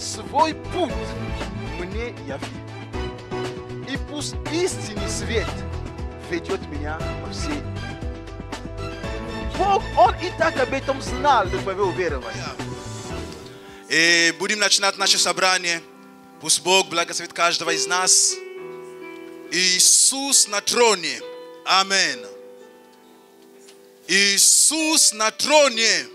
свой путь мне яви. И пусть истинный свет ведет меня во все. Бог, Он и так об этом знал до твоего уверования. И будем начинать наше собрание. Пусть Бог благословит каждого из нас. Иисус на троне. Аминь. Иисус на троне.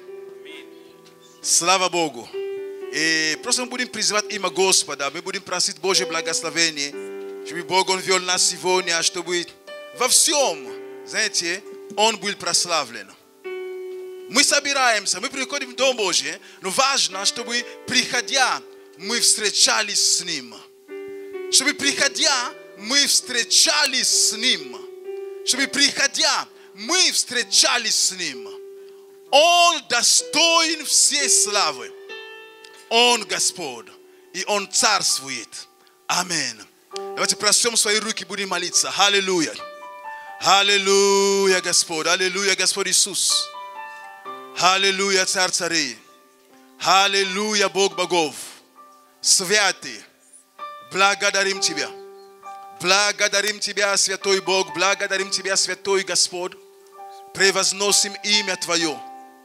Слава Богу. И просто мы будем призывать имя Господа. Мы будем просить Божье благословение. Чтобы Бог Он вел нас сегодня, чтобы во всем, знаете, Он был прославлен. Мы собираемся, мы приходим в Дом Божий, но важно, чтобы приходя, мы встречались с Ним. Чтобы приходя, мы встречались с Ним. Чтобы приходя, мы встречались с Ним. Он достоин всей славы. Он Господь. И Он царствует. Аминь. Давайте прострем свои руки и будем молиться. Аллилуйя. Аллилуйя, Господь. Аллилуйя, Господь Иисус. Аллилуйя, Царь царей. Аллилуйя, Бог богов. Святый. Благодарим Тебя. Благодарим Тебя, Святой Бог. Благодарим Тебя, Святой Господь. Превозносим имя Твое.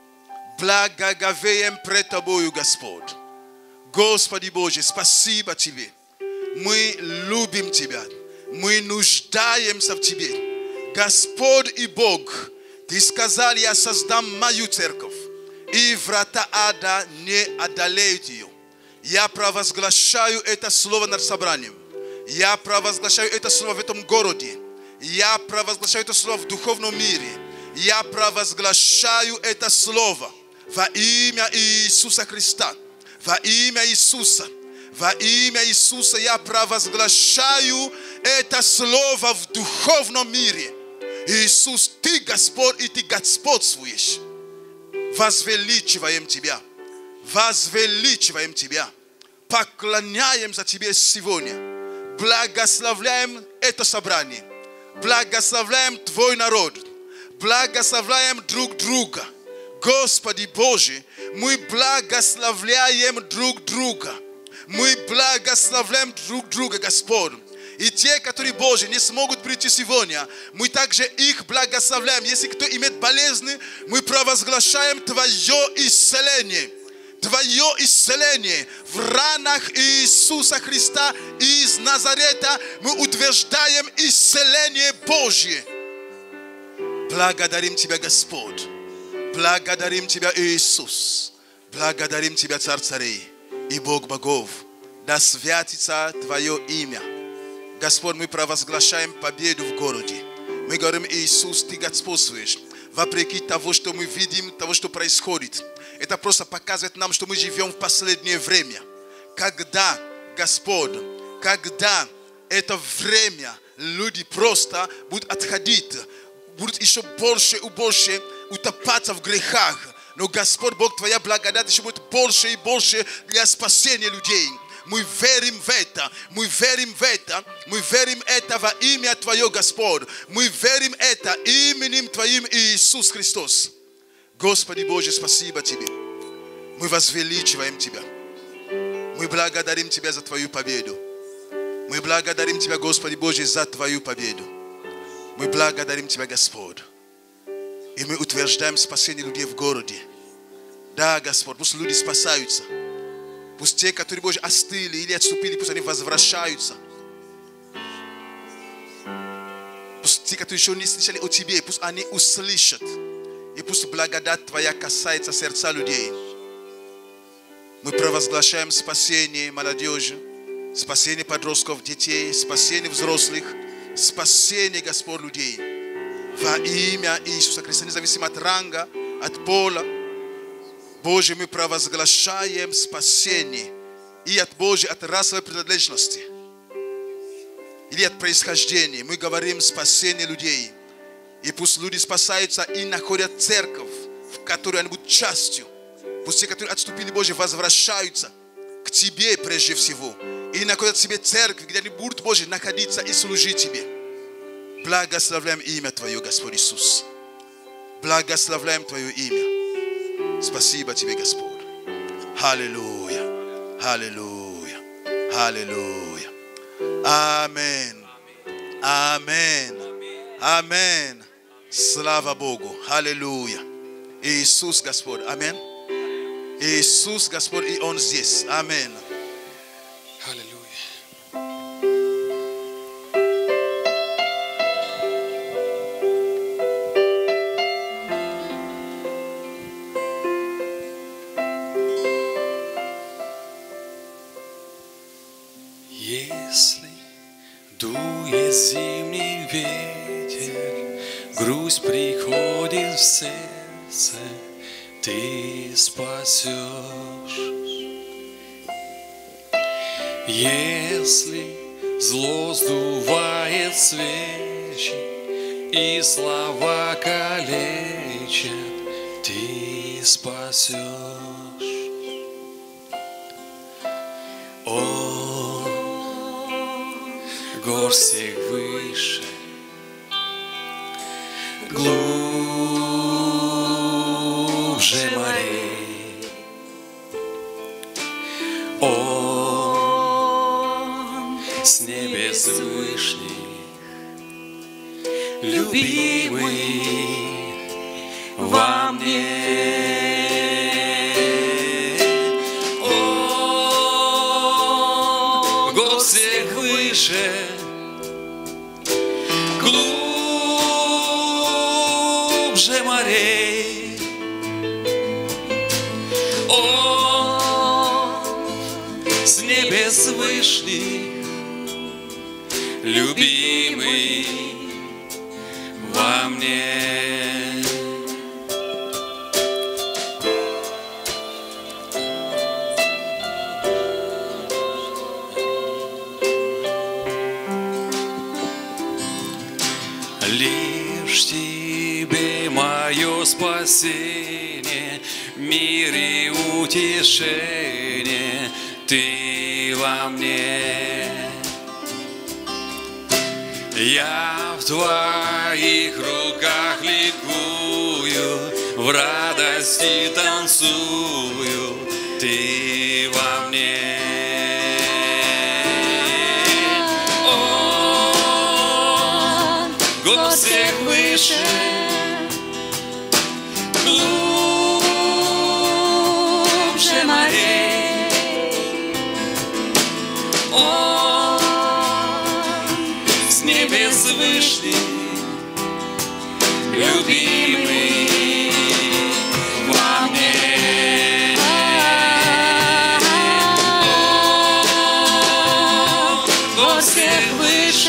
Благоговеем пред Тобою, Господь. Господи Боже, спасибо Тебе. Мы любим Тебя. Мы нуждаемся в Тебе. Господь и Бог, Ты сказал, я создам мою церковь, и врата ада не одолеют ее. Я провозглашаю это слово над собранием. Я провозглашаю это слово в этом городе. Я провозглашаю это слово в духовном мире. Я провозглашаю это слово во имя Иисуса Христа. Во имя Иисуса. Во имя Иисуса я провозглашаю это слово в духовном мире. Иисус, Ты Господь, и Ты господствуешь. Возвеличиваем Тебя. Возвеличиваем Тебя. Поклоняемся Тебе сегодня. Благословляем это собрание. Благословляем Твой народ. Благословляем друг друга. Господи Боже, мы благословляем друг друга. Мы благословляем друг друга, Господь. И те, которые, Боже, не смогут прийти сегодня, мы также их благословляем. Если кто имеет болезни, мы провозглашаем Твое исцеление. Твое исцеление в ранах Иисуса Христа из Назарета. Мы утверждаем исцеление Божье. Благодарим Тебя, Господь. Благодарим Тебя, Иисус. Благодарим Тебя, Царь царей и Бог богов. Да святится Твое имя. Господь, мы провозглашаем победу в городе. Мы говорим, Иисус, Ты господствуешь. Вопреки того, что мы видим, того, что происходит. Это просто показывает нам, что мы живем в последнее время. Когда, Господь, когда это время люди просто будут отходить, будут еще больше и больше утопаться в грехах. Но, Господь Бог, Твоя благодать еще будет больше и больше для спасения людей. Мы верим в это, мы верим в это, мы верим это во имя Твое, Господь. Мы верим это именем Твоим Иисус Христос. Господи Боже, спасибо Тебе. Мы возвеличиваем Тебя. Мы благодарим Тебя за Твою победу. Мы благодарим Тебя, Господи Боже, за Твою победу. Мы благодарим Тебя, Господь. И мы утверждаем спасение людей в городе. Да, Господь, пусть люди спасаются. Пусть те, которые, Боже, остыли или отступили, пусть они возвращаются. Пусть те, которые еще не слышали о Тебе, пусть они услышат. И пусть благодать Твоя касается сердца людей. Мы провозглашаем спасение молодежи, спасение подростков, детей, спасение взрослых, спасение, Господь, людей. Во имя Иисуса Христа, независимо от ранга, от пола. Боже, мы провозглашаем спасение и от Божьей, от расовой принадлежности или от происхождения. Мы говорим спасение людей. И пусть люди спасаются и находят церковь, в которой они будут частью. Пусть те, которые отступили, Боже, возвращаются к Тебе прежде всего. И находят себе церковь, где они будут, Боже, находиться и служить Тебе. Благословляем имя Твое, Господь Иисус. Благословляем Твое имя. Спасибо Тебе, Господь. Аллилуйя. Аллилуйя. Аллилуйя. Аминь. Аминь. Аминь. Слава Богу. Аллилуйя. Иисус Господь. Аминь. Иисус Господь, и Он здесь. Аминь. Аллилуйя. Если дует зимний ветер, грусть приходит в сердце, ты спасешь. Если зло сдувает свечи и слова калечат, ты спасешь. Он гор всех выше, глубже морей. Он с небес вышних, любимый во мне. Он гор всех выше, глубже морей. Он с небес вышних, любимый во мне. Лишь Тебе мое спасение, мир и утешение, Ты во мне. Я в Твоих руках ликую, в радости танцую, Ты во мне. Гор всех выше, глубже морей. Он с небес вышли, любимый во мне. Он гор всех выше,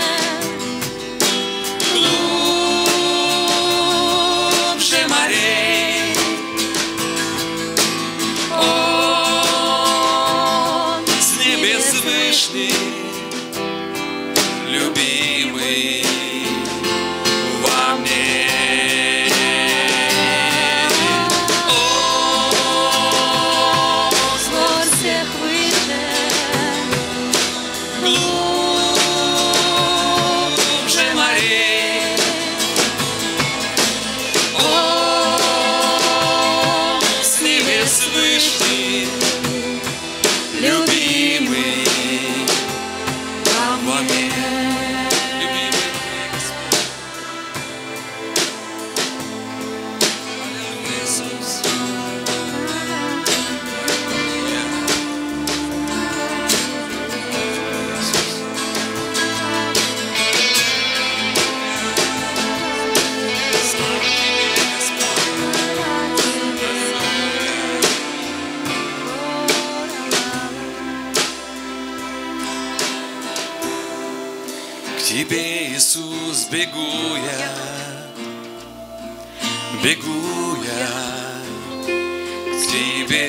любимый во мне. О, с гор всех выше, глубже морей. О, с небес вышли, любимый во мне. К Тебе, Иисус, бегу я к Тебе.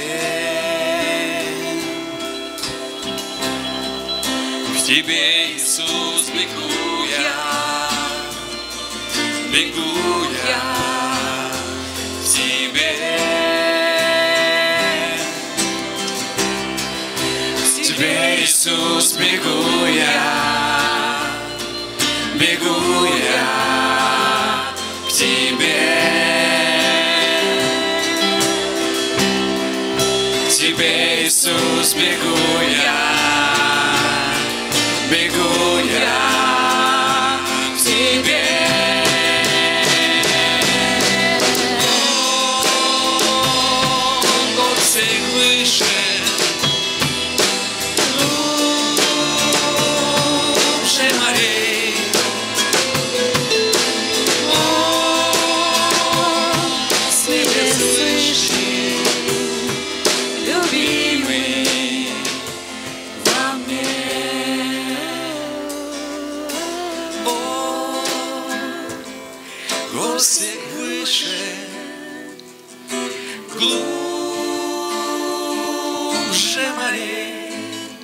К Тебе, Иисус, бегу я к Тебе. К Тебе, Иисус, бегу я к Тебе. К Тебе, Иисус, бегу я к Тебе. Год всех выше, глубже морей. С небес вышли, любимый во мне. Год всех выше, глубже морей.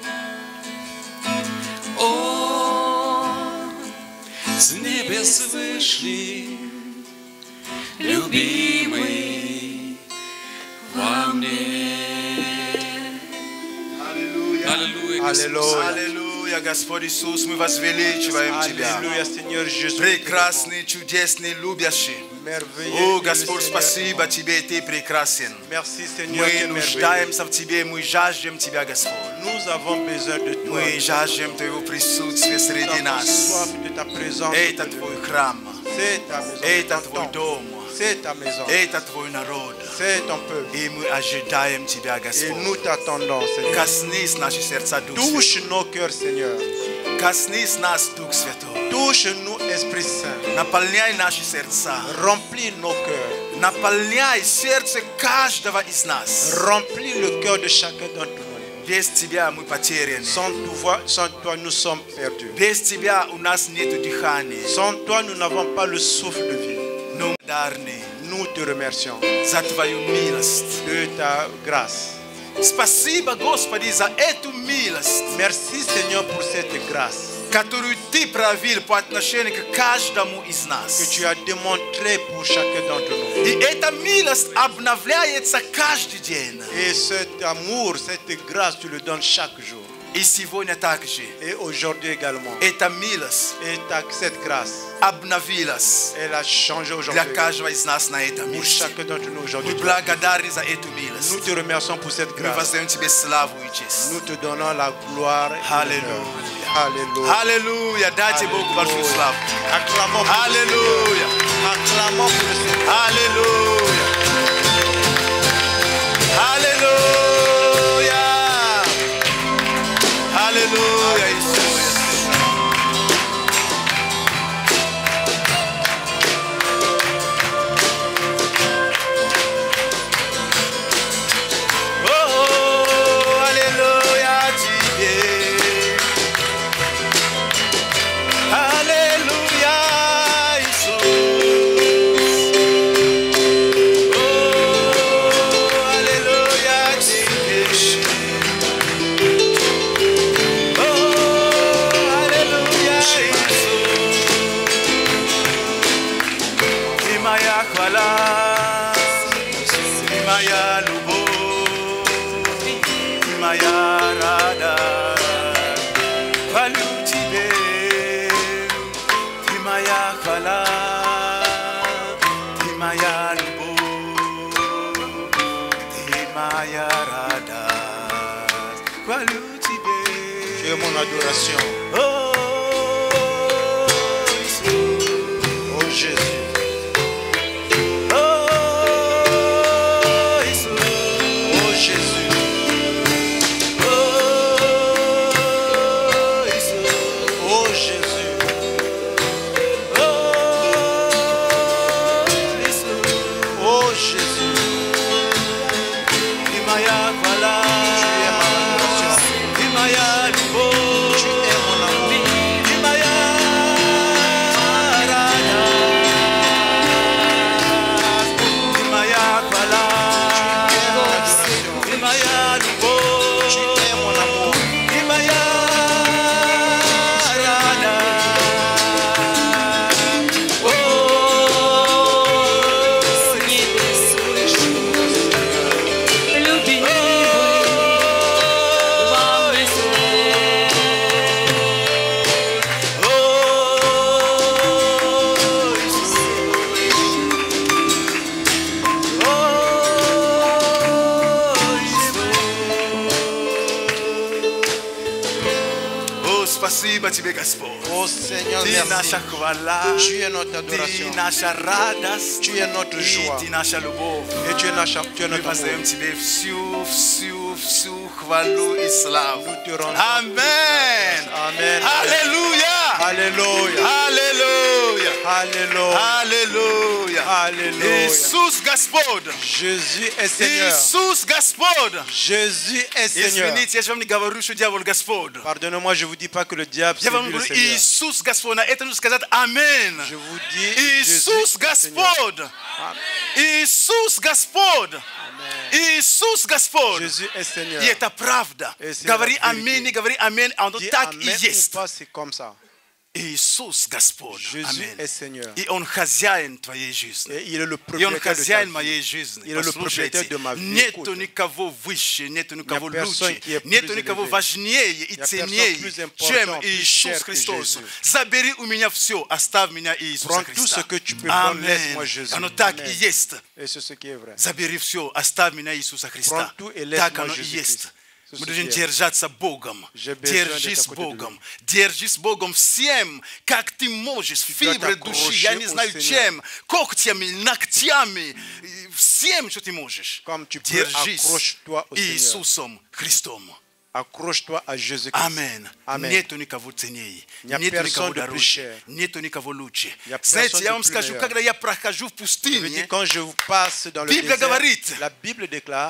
О, с небес вышли, любимый во мне. Аллилуйя. Аллилуйя. Аллилуйя, Господь Иисус, мы возвеличиваем Тебя. Аллилуйя, Сeigneur Jésus. Прекрасный, чудесный, любящий. Merveilleux. О, Господь, спасибо Тебе, Ты прекрасен. Merci Seigneur. Мы tu es нуждаемся в Тебе, мы жаждем Тебя, Господь. merveilleux. Nous avons besoin de toi. Мы жаждем Твоего присутствия Nous среди avons нас. soif de ta présence. Это Твой храм, C'est ta maison. это ton Твой temple. дом, C'est ta maison. это Твой народ. C'est ton peuple. И мы ожидаем Тебя, Et Господь. nous t'attendons, Seigneur. Коснись наши сердца, Дух Touche Святой. nos cœurs, Seigneur. Коснись нас, Дух Святой. Touche-nous, Esprit Saint. Наполняй наши сердца. Remplis nos cœurs. Наполняй сердце каждого из нас. Remplis le cœur de chacun d'entre nous. Без Тебя мы потеряны. Sans toi, nous sommes perdus. Без Тебя у нас нет дыхания. Sans toi, nous n'avons pas le souffle de vie. Но дарны Nous te remercions за Твою милость. de ta grâce. Спасибо, Господи, за эту милость, Merci, Seigneur, pour cette grâce которую Ты проявил по отношению к каждому из que нас. tu as démontrée pour chacun d'entre nous. И эта милость обновляется каждый день. Et cet amour, cette grâce, tu le donnes chaque jour. И сегодня также Et aujourd'hui également. эта милость Et cette grâce, обновилась elle a changé для aujourd'hui. каждого из нас на этом Pour месте. chacun d'entre nous Мы aujourd'hui. благодарны за эту милость. Nous te remercions pour cette Мы grâce. воздаем Тебе славу и честь. Nous te donnons la gloire. et Alléluia. l'honneur. Alléluia. Аллилуйя! Дайте Богу большую славу. Acclamons pour le Аллилуйя! Seigneur. Acclamons pour le Seigneur. Аллилуйя! Аллилуйя! Аллилуйя, Иисус! О, аллилуйя Тебе! Аллилуйя, Иисус! О, аллилуйя Тебе! О, аллилуйя, Иисус! Ты моя хвала, ты моя любовь, ты моя радость. Хвалю Тебе, ты моя хвала, ты моя любовь, ты моя радость. Хвалю Tu Тебе. es mon adoration. Oh, Иисус. Oh Jésus. Oh, Иисус. Oh Jésus. Oh, Иисус. Oh Jésus. Oh, Иисус. Oh Jésus. Ты моя хвала, Tu es ma adoration. ты моя любовь, Tu es mon amour. ты моя радость. Bogba tibe Gaspard. Oh Seigneur, Tina merci. shakvala. Tu es notre adoration. Tina sharadas. Tu es notre joie. Tina shalobov. Et tu es notre Parce amour. Nous te rendons Amen. Amen. Alléluia. Alléluia. Alléluia. Alléluia. Alléluia. Alléluia. Jesus Gaspard. Jésus est Seigneur. Jesus Gaspard. Jésus est Seigneur. Извините, я же вам не говорю, что дьявол Господь. Pardonnez-moi, je ne vous dis pas que le diable Я c'est вам lui le говорю, Seigneur. Иисус Господь. На это нужно сказать Амен. Je vous dis Иисус Jésus est Seigneur. Господь. Иисус Господь. Иисус Господь. Jésus est Seigneur. И это правда. Et c'est Говори la vérité. аминь, говори аминь, а оно Dis так и amen ou есть. pas, c'est comme ça. Иисус Господь. Jésus Аминь. est Seigneur. И Он хозяин твоей жизни. Et il est le И Он propriétaire de ta хозяин vie. моей жизни. Il est le Послушайте, propriétaire de ma vie. нету Écoute. никого выше, нету никого personne лучше, qui est нету plus никого élevé. важнее и Il y a ценнее, personne plus important, чем plus Иисус cher que Христос. Jésus. Забери у меня все, оставь меня Иисуса Prends tout ce Христа. que tu peux prendre, Аминь. laisse-moi Jésus. Оно так Amen. и есть. Et c'est ce qui est vrai. Забери все, оставь меня Иисуса Христа. Prends tout et laisse-moi Так оно и Jésus есть. Christ. C'est Мы ce должны qui est. держаться Богом. J'ai besoin Держись d'être à côté de Богом. lui. Держись Богом всем, как ты можешь. dois Фибры души, t'accrocher я не au знаю Seigneur. чем. Когтями, ногтями. Всем, что ты можешь. Comme tu peux, Держись accroche-toi au Seigneur. Иисусом Христом. Accroche-toi à Jésus-Christ. Амен. Amen. Нету никого ценнее. Il n'y a Нету никого personne de plus дороже. cher. Нету никого лучше. Il y a Знаете, personne я de вам plus скажу, meilleur. когда я прохожу в Je veux пустыне, dire, quand je passe dans le Bible désert, говорит. la Bible déclare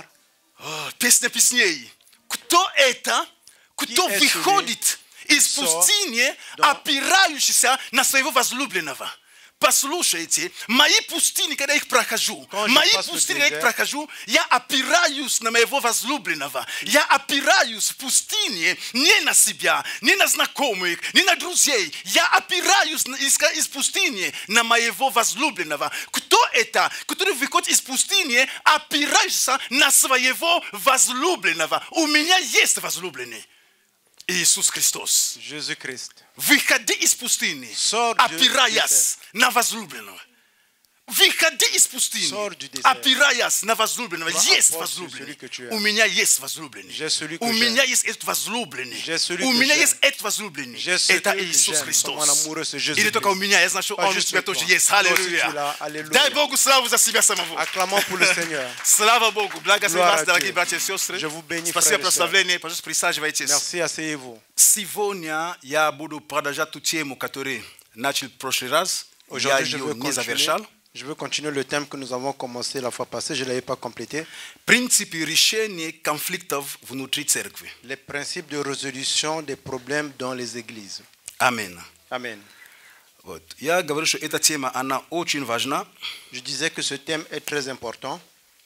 Песня песней. Кто это, кто est выходит из qui sort пустыни, dans- опирающийся на своего возлюбленного? Послушайте, мои пустыни, когда я их прохожу, Quand je мои passe le пустыни, когда я их désert, прохожу, я опираюсь на моего возлюбленного. Я опираюсь в пустыне не на себя, не на знакомых, не на друзей. Я опираюсь из пустыни на моего возлюбленного. Кто это, который выходит из пустыни, опираешься на своего возлюбленного? У меня есть возлюбленный. Иисус Христос. Jésus-Christ. Выходи из пустыни, Sors du опираясь на возлюбленного. Выходи из пустыни, Sors du désert. опираясь на возлюбленного. Va Есть apporte возлюбленный. celui que tu aimes. У меня есть возлюбленный. J'ai celui que У j'aime. меня есть этот возлюбленный. J'ai celui У que меня j'aime. есть этот возлюбленный. J'ai celui Это que Иисус j'aime. Христос. Mon amoureux, c'est Jésus Или только у Christ. меня, я знаю, что Pas Он у juste тебя toi. тоже есть. Toi aussi, tu Аллилуйя. l'as. Alléluia. Дай Богу славу за себя самого. Acclamons pour le Seigneur. Слава Богу. Благослови Gloire вас, à дорогие Dieu. братья и сестры. Je vous bénis, Спасибо, frères et sœurs. прославление. Пожалуйста, присаживайтесь. Merci, asseyez-vous. Сегодня я буду продолжать ту тему, которую начал в прошлый раз. Я Aujourd'hui, ее не завершал. je veux continuer le thème que nous avons commencé la fois passée. Je ne l'avais pas complété. Принципы решения конфликтов внутри церкви. Les principes de résolution des problèmes dans les églises. Аминь. Amen. Вот. Я говорю, что эта тема, она очень важна. Je disais que ce thème est très important.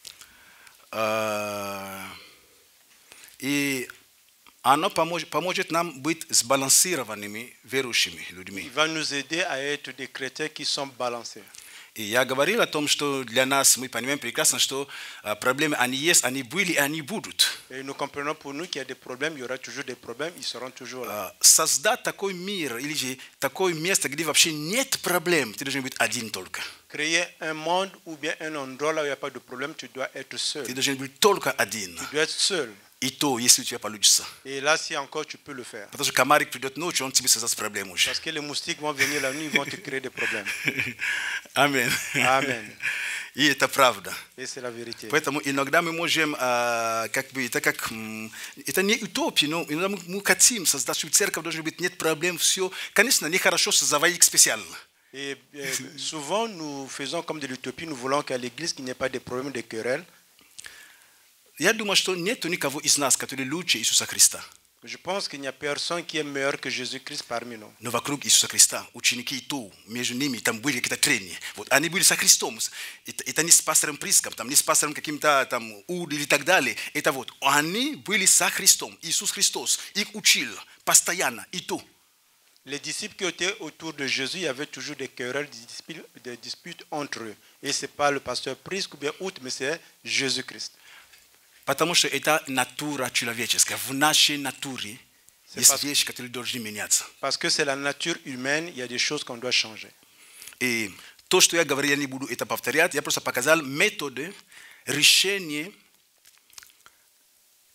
И она поможет нам быть сбалансированными верующими Il людьми. va nous aider à être des chrétiens qui sont balancés. И я говорил о том, что для нас, мы понимаем прекрасно, что проблемы, они есть, они были и они будут. Et nous comprenons pour nous qu'il y a des problèmes, il y aura toujours des problèmes, ils seront toujours là. Создать такой мир или же такое место, где вообще нет проблем, ты должен быть один только. Créer un monde ou bien un endroit là où il n'y a pas de problème, tu dois être seul. Ты должен быть только один. Tu dois être seul. И то, если у тебя получится. Et là, si encore tu peux le faire. Потому что комарик придет ночью, он тебе создаст проблему уже. Parce que les moustiques vont venir la nuit, ils vont te créer des problèmes. Аминь. Amen. И это правда. Et c'est la vérité. Поэтому иногда мы можем, как бы, это не утопия, но иногда мы хотим создать, чтобы церковь должна быть, нет проблем, все. Конечно, нехорошо создавать специально. Et souvent, nous faisons comme de l'utopie, nous voulons qu'à l'église, qu'il n'y ait pas de problèmes, de querelles. Я думаю, что нет никого из нас, который лучше Иисуса Христа. Je pense qu'il n'y a personne qui est meilleur que Jésus-Christ parmi nous. Но вокруг Иисуса Христа ученики и то, между ними там были какие-то трения. Вот, они были со Христом. Это не с пастором Приском, там, не с пастором каким-то там Уд или так далее. Это вот, они были со Христом. Иисус Христос их учил постоянно и то. Les disciples qui étaient autour de Jésus, il y avait toujours des querelles, des disputes entre eux. Et ce n'est pas le pasteur Prisque ou bien autre, mais c'est Jésus-Christ. Потому что это натура человеческая. В нашей натуре есть вещи, которые должны меняться. Parce que c'est la nature humaine, il y a des choses qu'on doit changer. И то, что я говорил, я не буду это повторять. Я просто показал методы решения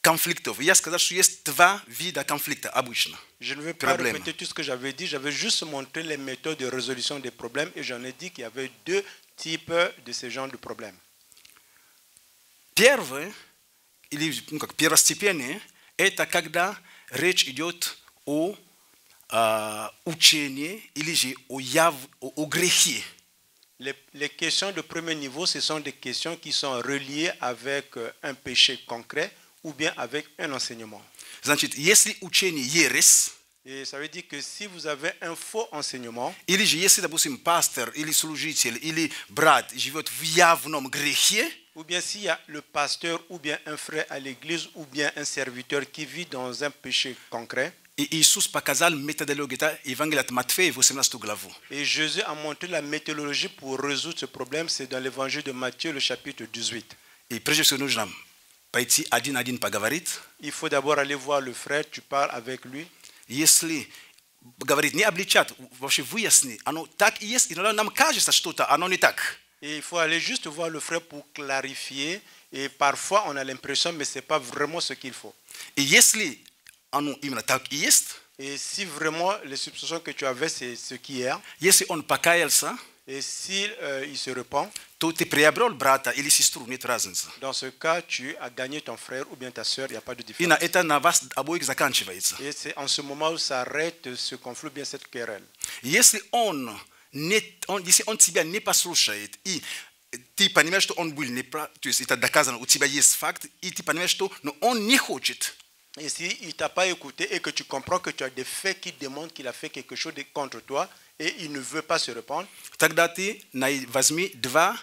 конфликтов. Я сказал, что есть два вида конфликта обычно. Je ne vais pas Problème. répéter tout ce que j'avais dit, j'avais juste montré les méthodes de résolution des problèmes et j'en ai dit qu'il y avait deux types de ce genre de problèmes. Первое, или ну, как первостепенное, это когда речь идет о учении или же о грехе. Les questions de premier niveau, ce sont des questions qui sont reliées avec un péché concret ou bien avec un enseignement. Значит, если учение ересь, Et ça veut dire que si vous avez un faux enseignement, или же если, допустим, пастор или служитель или брат живет в явном грехе, ou bien s'il y a le pasteur ou bien un frère à l'église ou bien un serviteur qui vit dans un péché concret, и Иисус показал методологию, это Евангелие от Матфея, 18 главу. et Jésus a montré la méthodologie pour résoudre ce problème, c'est dans l'évangile de Matthieu, le chapitre 18. И прежде всего нужно пойти один-один поговорить. Il faut d'abord aller voir le frère, tu parles avec lui. Если говорит, не обличат, вообще выясни, оно так и есть, иногда нам кажется что-то, оно не так. Et il faut aller juste voir le frère pour clarifier. Et parfois, on a l'impression, mais ce n'est pas vraiment ce qu'il faut. И если оно именно так и есть, Et si vraiment les suppositions que tu avais, c'est ce qui est, если он покаялся, et si il se repent, то ты приобрел брата или сестру, нет разницы. dans ce cas, tu as gagné ton frère ou bien ta soeur, il n'y a pas de И на différence. это на вас обоих заканчивается. Et c'est en ce moment où s'arrête ce conflit, bien cette querelle. Если если он тебя не послушает, и ты понимаешь, что он был неправ, то есть это доказано, у тебя есть факт, и ты понимаешь, что он не хочет. Et si il ne t'a pas écouté et que tu comprends que tu as des faits qui démontrent qu'il a fait quelque chose contre toi et il ne veut pas se répandre, Тогда ты возьми два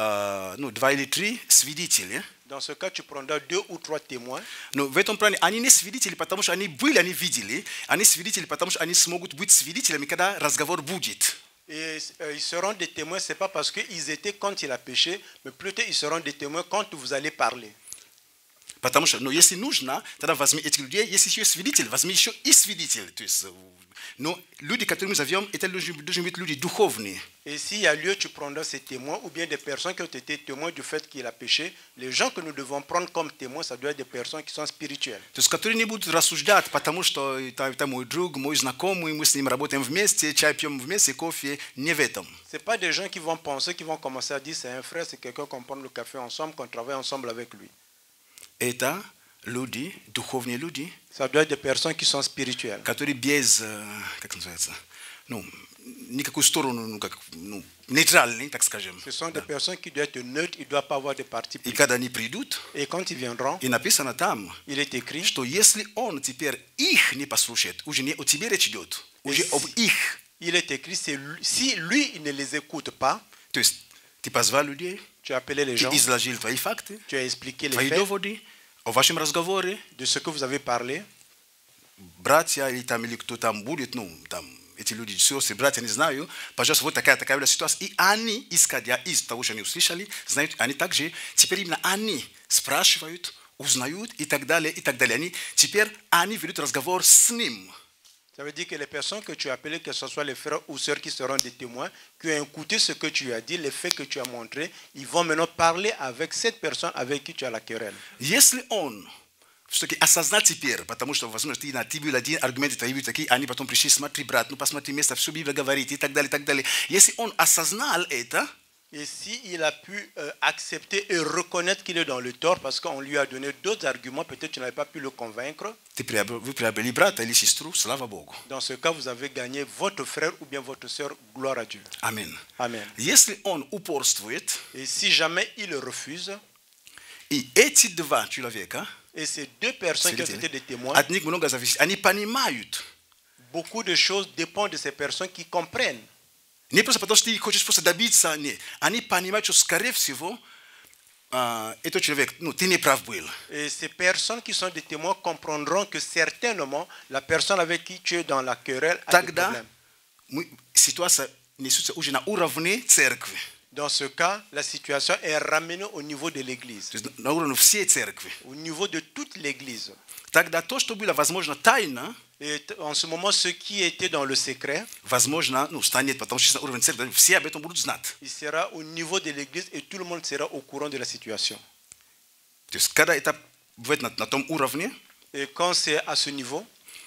или три свидетеля. dans ce cas, tu prendras 2 ou 3 témoins. Но в этом плане они не свидетели, потому что они были, они видели. Они свидетели, потому что они смогут быть свидетелями, когда разговор будет. Et ils seront des témoins, ce n'est pas parce qu'ils étaient quand il a péché, mais plutôt ils seront des témoins quand vous allez parler. Потому что, если нужно, тогда возьми этих людей, если еще свидетель, возьми еще и свидетель. То есть, но люди, которые мы зовем, это должны быть люди духовные. Et s'il y a lieu, tu prendras ces témoins ou bien des personnes qui ont été témoins du fait qu'il a péché. Les gens que nous devons prendre comme témoins, ça doit être des personnes qui sont spirituelles. То есть, которые не будут рассуждать, потому что это мой друг, мой знакомый, мы с ним работаем вместе, чай пьем вместе, кофе, не в этом. Ce n'est pas des gens qui vont penser, qui vont commencer à dire c'est un frère, c'est quelqu'un qu'on prend le café ensemble, qu'on travaille ensemble avec lui. Это люди, духовные люди, Ça doit être des personnes qui sont spirituelles. которые без, как называется, никакую сторону, нейтральные, так скажем. Ce sont des personnes qui doivent être neutres, il ne doit pas avoir de parti И pris. когда они придут, Et quand ils viendront, и написано там, il est écrit, что если он теперь их не послушает, уже не о тебе речь идет, уже об их. il est écrit, si lui, il ne les écoute pas, То есть ты позвал людей, tu as appelé les ты gens, изложил твои факты, tu as expliqué les твои faits доводы о вашем разговоре, de ce que vous avez parlé. братья или кто там будет, эти люди, сестры, братья, не знаю, пожалуйста, вот такая ситуация. И они, исходя из того, что они услышали, знают, они также, теперь именно они спрашивают, узнают и так далее, и так далее. Они ведут разговор с ним. Ça veut dire que les personnes que tu as appelées, que ce soit les frères ou sœurs qui seront des témoins, qui ont écouté ce que tu as dit, les faits que tu as montrés, ils vont maintenant parler avec cette personne avec qui tu as la querelle. Если он все-таки осознал теперь, потому что, возможно, ты был один, аргументы твои были такие, они потом пришли, смотри, брат, посмотри место, все Библия говорит, и так далее, и так далее. Если он осознал это, Et s'il a pu accepter et reconnaître qu'il est dans le tort, parce qu'on lui a donné d'autres arguments, peut-être tu n'avais pas pu le convaincre, вы приобрели брата или сестру, слава Богу. dans ce cas, vous avez gagné votre frère ou bien votre sœur, gloire à Dieu. Аминь. Amen. Если он упорствует, Et si jamais il refuse, и эти два человека, et ces deux personnes qui ont été des témoins, от них много зависит, они понимают. beaucoup de choses dépendent de ces personnes qui comprennent. Не просто потому, что ты хочешь просто добиться, нет. Они понимают, что, скорее всего, этот человек, ты не прав был. Et ces personnes qui sont des témoins comprendront que certainement, la personne avec qui tu es dans la querelle a des Тогда problèmes. ситуация несется уже на уровне церкви. Dans ce cas, la situation est ramenée au niveau de l'église, То есть на уровне всей церкви. au niveau de toute l'église. Тогда то, что было, возможно, тайно, Et en ce moment, ce qui était dans le secret, возможно, станет, потому что на уровне церкви все об этом будут знать. il sera au niveau de l'église et tout le monde sera au courant de la situation. То есть, когда это бывает на том уровне, Et quand c'est à ce niveau,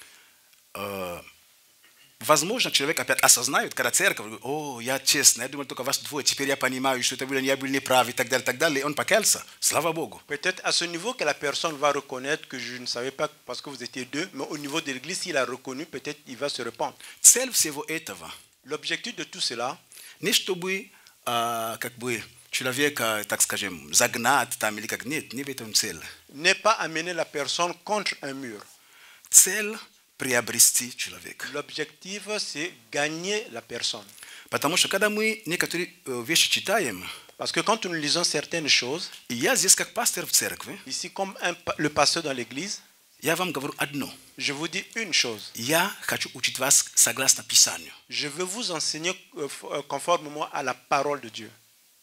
возможно, человек опять осознает, когда церковь говорит: о, я честно, я думал только вас двое, теперь я понимаю, что это было, я был неправ и так далее, и он покаялся, слава Богу. peut-être à ce niveau que la personne va reconnaître que je ne savais pas parce que vous étiez deux, mais au niveau de l'église, s'il a reconnu, peut-être il va se répandre. Цель всего этого L'objectif de tout cela, не чтобы, как бы, человека, так скажем, загнать там или как, нет, не в этом цель. n'est pas amener la personne contre un mur. Цель приобрести человека. L'objectif, c'est gagner la personne. Потому что когда мы некоторые вещи читаем, Parce que quand nous lisons certaines choses, и я здесь как пастор в церкви, ici comme le pasteur dans l'église, я вам говорю одно. je vous dis une chose. Я хочу учить вас согласно Писанию. Je veux vous enseigner conformément à la parole de Dieu.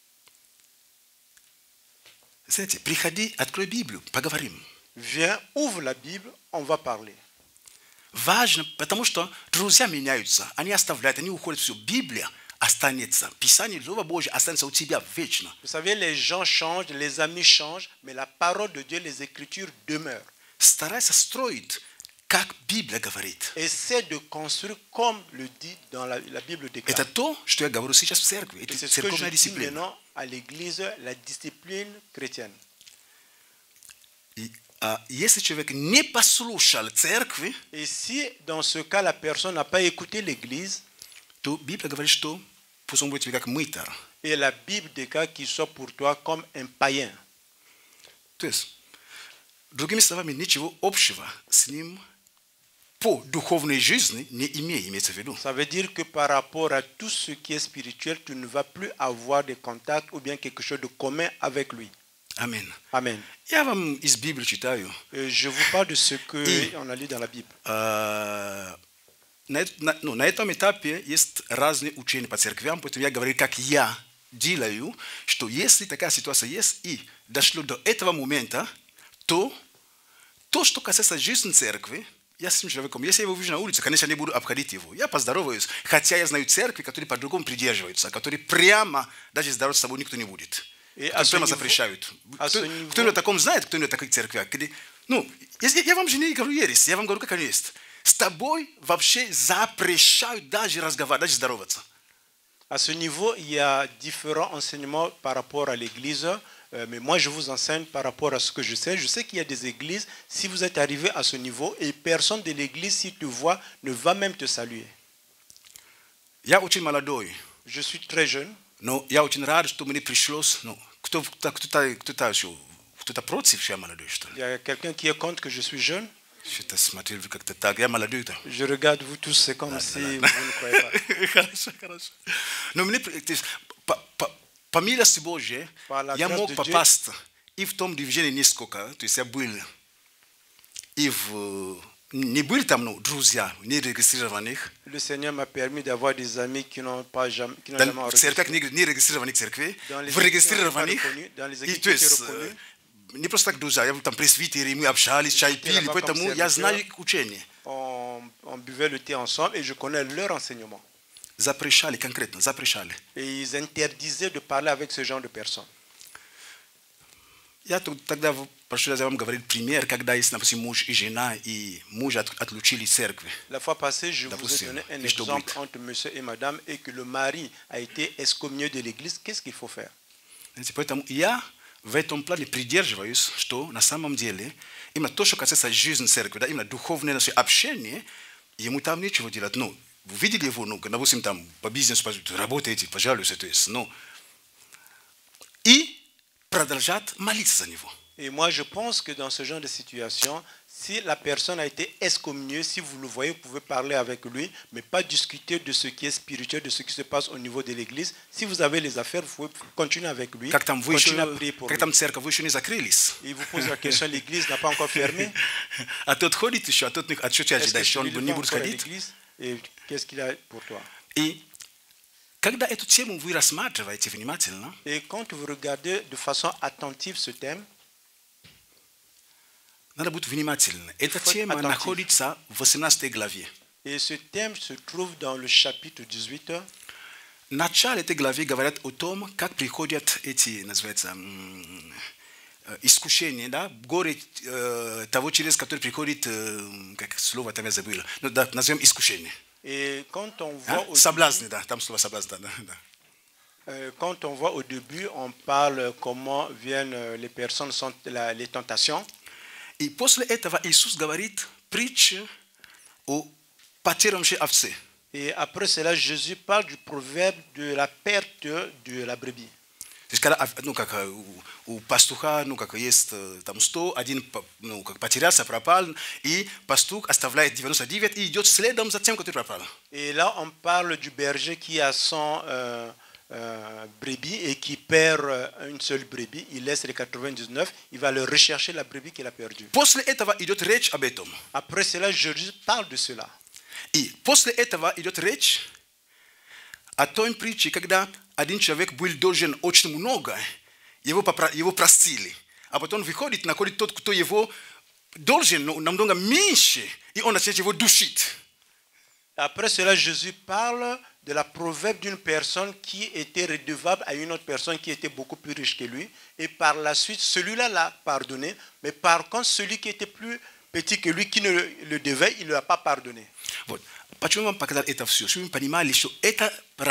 Знаете, приходи, открой Библию, поговорим. Viens, ouvre la Bible, on va parler. Важно, потому что друзья меняются, они оставляют, они уходят, все. Библия останется. Писание, Слово Божье останется у тебя вечно. Vous savez, les gens changent, les amis changent, mais la parole de Dieu, les Écritures demeurent. Старайся строить, как Библия говорит. Essaie de construire comme le dit dans la Bible déclare. Это то, что я говорю сейчас в церкви. Et Это c'est ce que je церковная dis дисциплина. maintenant à l'église, la discipline chrétienne. Если человек не послушал церкви, Et si dans ce cas la personne n'a pas écouté l'église, то Библия говорит, что пусть он будет тебе как мытарь. et la Bible déclare qu'il soit pour toi comme un païen. То есть, другими словами, ничего общего с ним по духовной жизни не имеется в виду. Ça veut dire que par rapport à tout ce qui est spirituel, tu ne vas plus avoir de contact ou bien quelque chose de commun avec lui. Аминь. Amen. Я вам из Библии читаю. Je vous parle de ce qu'on a lu dans la Bible. На этом этапе есть разные учения по церквям, поэтому я говорю, как я делаю, что если такая ситуация есть и дошло до этого момента, то, что касается жизни церкви, я с этим человеком, если я его вижу на улице, конечно, не буду обходить его. Я поздороваюсь, хотя я знаю церкви, которые по-другому придерживаются, которые прямо, даже здороваться с собой никто не будет. Прямо запрещают. Кто-нибудь о таком знает, кто-нибудь о таких церквях? Я вам же не говорю ересь, я вам говорю, как оно есть. С тобой вообще запрещают даже разговаривать, даже здороваться. À ce niveau, il y a différents enseignements par rapport à l'église, mais moi je vous enseigne par rapport à ce que je sais. Je sais qu'il y a des églises, si vous êtes arrivé à ce niveau, et personne de l'église, si te voit, ne va même te saluer. Я очень молодой, Je suis très jeune, но я очень рад, что мне пришлось, кто-то против, что я молодой, что il ли? y a quelqu'un qui est contre que je suis jeune. Что-то смотрел как-то так, я молодой-то. Je regarde vous tous, c'est comme si vous ne croyez pas. Хорошо. Но мне, по милости Божьей, я мог попасть и в том движении несколько, то есть я был и не были там, друзья, не регистрированных. Le Seigneur m'a permis d'avoir des amis qui n'ont jamais В церквях не регистрированных церквей, в регистрированных, и то есть не просто так друзья, я там пресвитеры, мы общались, чай пили, поэтому я знаю их учение. On buvait le thé ensemble et je connais leur enseignement. Запрещали конкретно, запрещали. Et ils interdisaient de parler avec ce genre de personnes. Я тогда в прошлый раз я вам говорил пример, когда есть, допустим, муж и жена, и мужа отлучили церкви. La fois passée, je vous ai donné un exemple entre monsieur et madame et que le mari a été excommunié de l'église. Qu'est-ce qu'il faut faire? Поэтому я в этом плане придерживаюсь, что на самом деле именно то, что касается жизни церкви, да, именно духовное наше общение, ему там нечего делать. Вы видели его, допустим, там по бизнесу работаете, пожалуйста, то есть, и продолжать молиться за него. Et moi, je pense que dans ce genre de situation, si la personne a été excommuniée, si vous le voyez, vous pouvez parler avec lui, mais pas discuter de ce qui est spirituel, de ce qui se passe au niveau de l'église. Si vous avez les affaires, vous pouvez continuer avec lui, continuer à prier pour lui. Как там церковь, вы еще не закрылись? Et vous posez la question, l'église n'a pas encore fermé. А тот ходит еще, а тот что тебя ожидает, что он не будет ходить? Et qu'est-ce qu'il a pour toi? И когда эту тему вы рассматриваете внимательно, et quand vous regardez de façon attentive ce thème, надо быть внимательным. Эта тема находится в 18 главе. Et ce thème se trouve dans le chapitre 18. В начале этой главы говорят о том, как приходят эти, называется, искушение, да, горе того, через который приходит, как слово там я забыл, ну, да, назовем искушение. Et quand on voit Соблазны, да, там слово соблазн, да, да. Quand on voit au début, on parle comment viennent les personnes, sont les tentations. И после этого Иисус говорит притчу о потерявшей овце. Et après cela, Jésus parle du proverbe de la perte de la brebis. То есть, когда, ну, как у пастуха, ну, как есть там 100, один, ну, как потерялся, пропал, и пастух оставляет 99 и идет следом за тем, который пропал. Et là, on parle du berger qui a 100 brebis et qui perd une seule brebis. Il laisse les 99, il va le rechercher la brebis qu'il a perdue. После этого идет речь об этом. Après cela, Jésus parle de cela. И после этого идет речь о той притче, когда один человек был должен очень много, его простили, а потом выходит, находит тот, кто его должен, но намного меньше, и он начинает его душить. Après cela, Jésus parle de la proverbe d'une personne qui était redevable à une autre personne qui était beaucoup plus riche que lui. Et par la suite, celui-là l'a pardonné. Mais par contre, celui qui était plus petit que lui, qui ne le devait, il ne lui a pas pardonné. Вот. Почему вам показал это все? Чтобы вы понимали, что это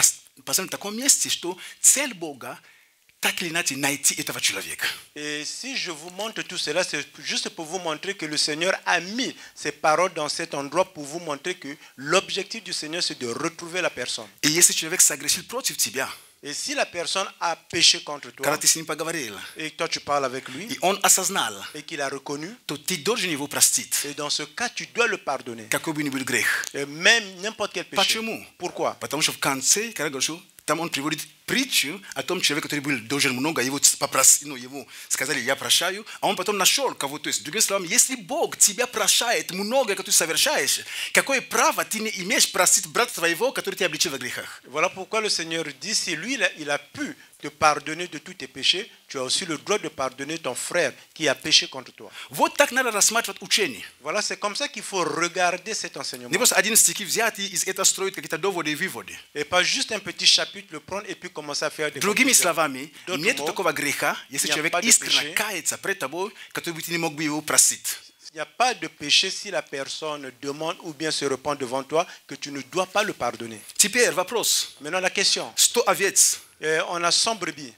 в таком месте, что цель Бога так или иначе найти этого человека. Et si je vous montre tout cela, c'est juste pour vous montrer que le Seigneur a mis ces paroles dans cet endroit pour vous montrer que l'objectif du Seigneur, c'est de retrouver la personne. И если человек согрешил против тебя, et si la personne a péché contre toi, когда ты с ним поговорил, et toi tu parles avec lui, и он осознал, et qu'il a reconnu, то ты должен его простить. et dans ce cas, tu dois le pardonner. Какой бы ни был грех. Et même n'importe quel péché. Почему? Pourquoi? Потому что в конце, когда говорю, там он приводит притчу о том человеке, который был должен много, его попросили, ну, ему сказали, я прощаю, а он потом нашел кого-то. То есть, другими словами, если Бог тебя прощает много, что ты совершаешь, какое право ты не имеешь простить брата твоего, который тебя обличил в грехах? Voilà pourquoi le Seigneur dit, si lui, il a pu te pardonner de tous tes péchés, tu as aussi le droit de pardonner ton frère qui a péché contre toi. Вот так надо рассматривать учение. Voilà, c'est comme ça qu'il faut regarder cet enseignement. Не просто один стих взять и из этого строить какие-то доводы и выводы. Et pas juste un petit chapitre, le prendre et puis commencer à faire des Другими conclusions. словами, нет такого греха, если человек искренне кается пред тобой, который ты не мог бы его простить. Il n'y a pas de péché si la personne demande ou bien se repent devant toi que tu ne dois pas le pardonner. Теперь вопрос. Maintenant la question. 100 овец. On a 100 brebis.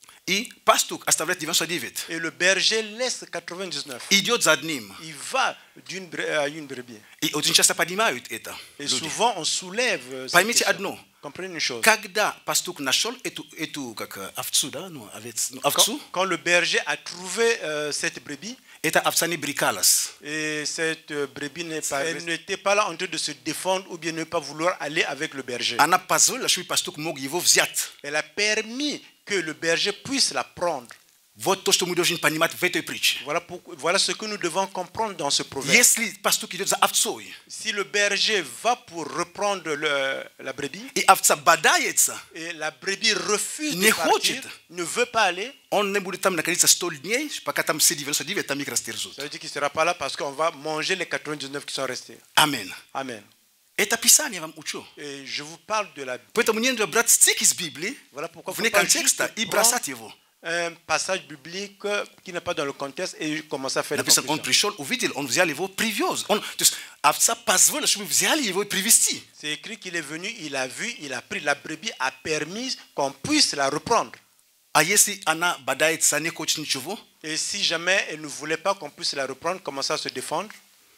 И пастух оставляет 99. Et le berger laisse 99. Идет за одним. Il va d'une à une brebis. И очень часто поднимают это. Et souvent on soulève. Поймите одно. Comprenez une chose. Когда пастух нашел эту как овцу, да, ну, овцу. Quand le berger a trouvé cette brebis. Эта овца не брыкалась. Et cette brebis n'était pas là en train de se défendre ou bien ne pas vouloir aller avec le berger. Она позволила, чтобы пастух мог его взять. Elle a permis que le berger puisse la prendre. Вот то, что мы должны понимать в этой притче. Voilà ce que nous devons comprendre dans ce proverbe. Если пастух идет за овцой, si le berger va pour reprendre la brebis, и овца бодается, et la brebis refuse не de partir, хочет, ne veut pas aller, он не будет там находиться 100 дней, пока там все 99 там их растерзут. Ça veut dire qu'il ne sera pas là parce qu'on va manger les 99 qui sont restés. Амен. Amen. Это Писание вам учу. Et je vous parle de la Bible. Поэтому не надо брать стих из Библии вне контекста и бросать его. Un passage biblique qui n'est pas dans le contexte et commencer à faire des Написано, он conclusions. пришел, увидел, он взял его, привез. То есть овца позволила, чтобы взяли его и привезти. C'est écrit qu'il est venu, il a vu, il a pris la brebis, a permis qu'on puisse la reprendre. А если она бодается, не хочет ничего? Et si jamais elle ne voulait pas qu'on puisse la reprendre, commencer à se défendre?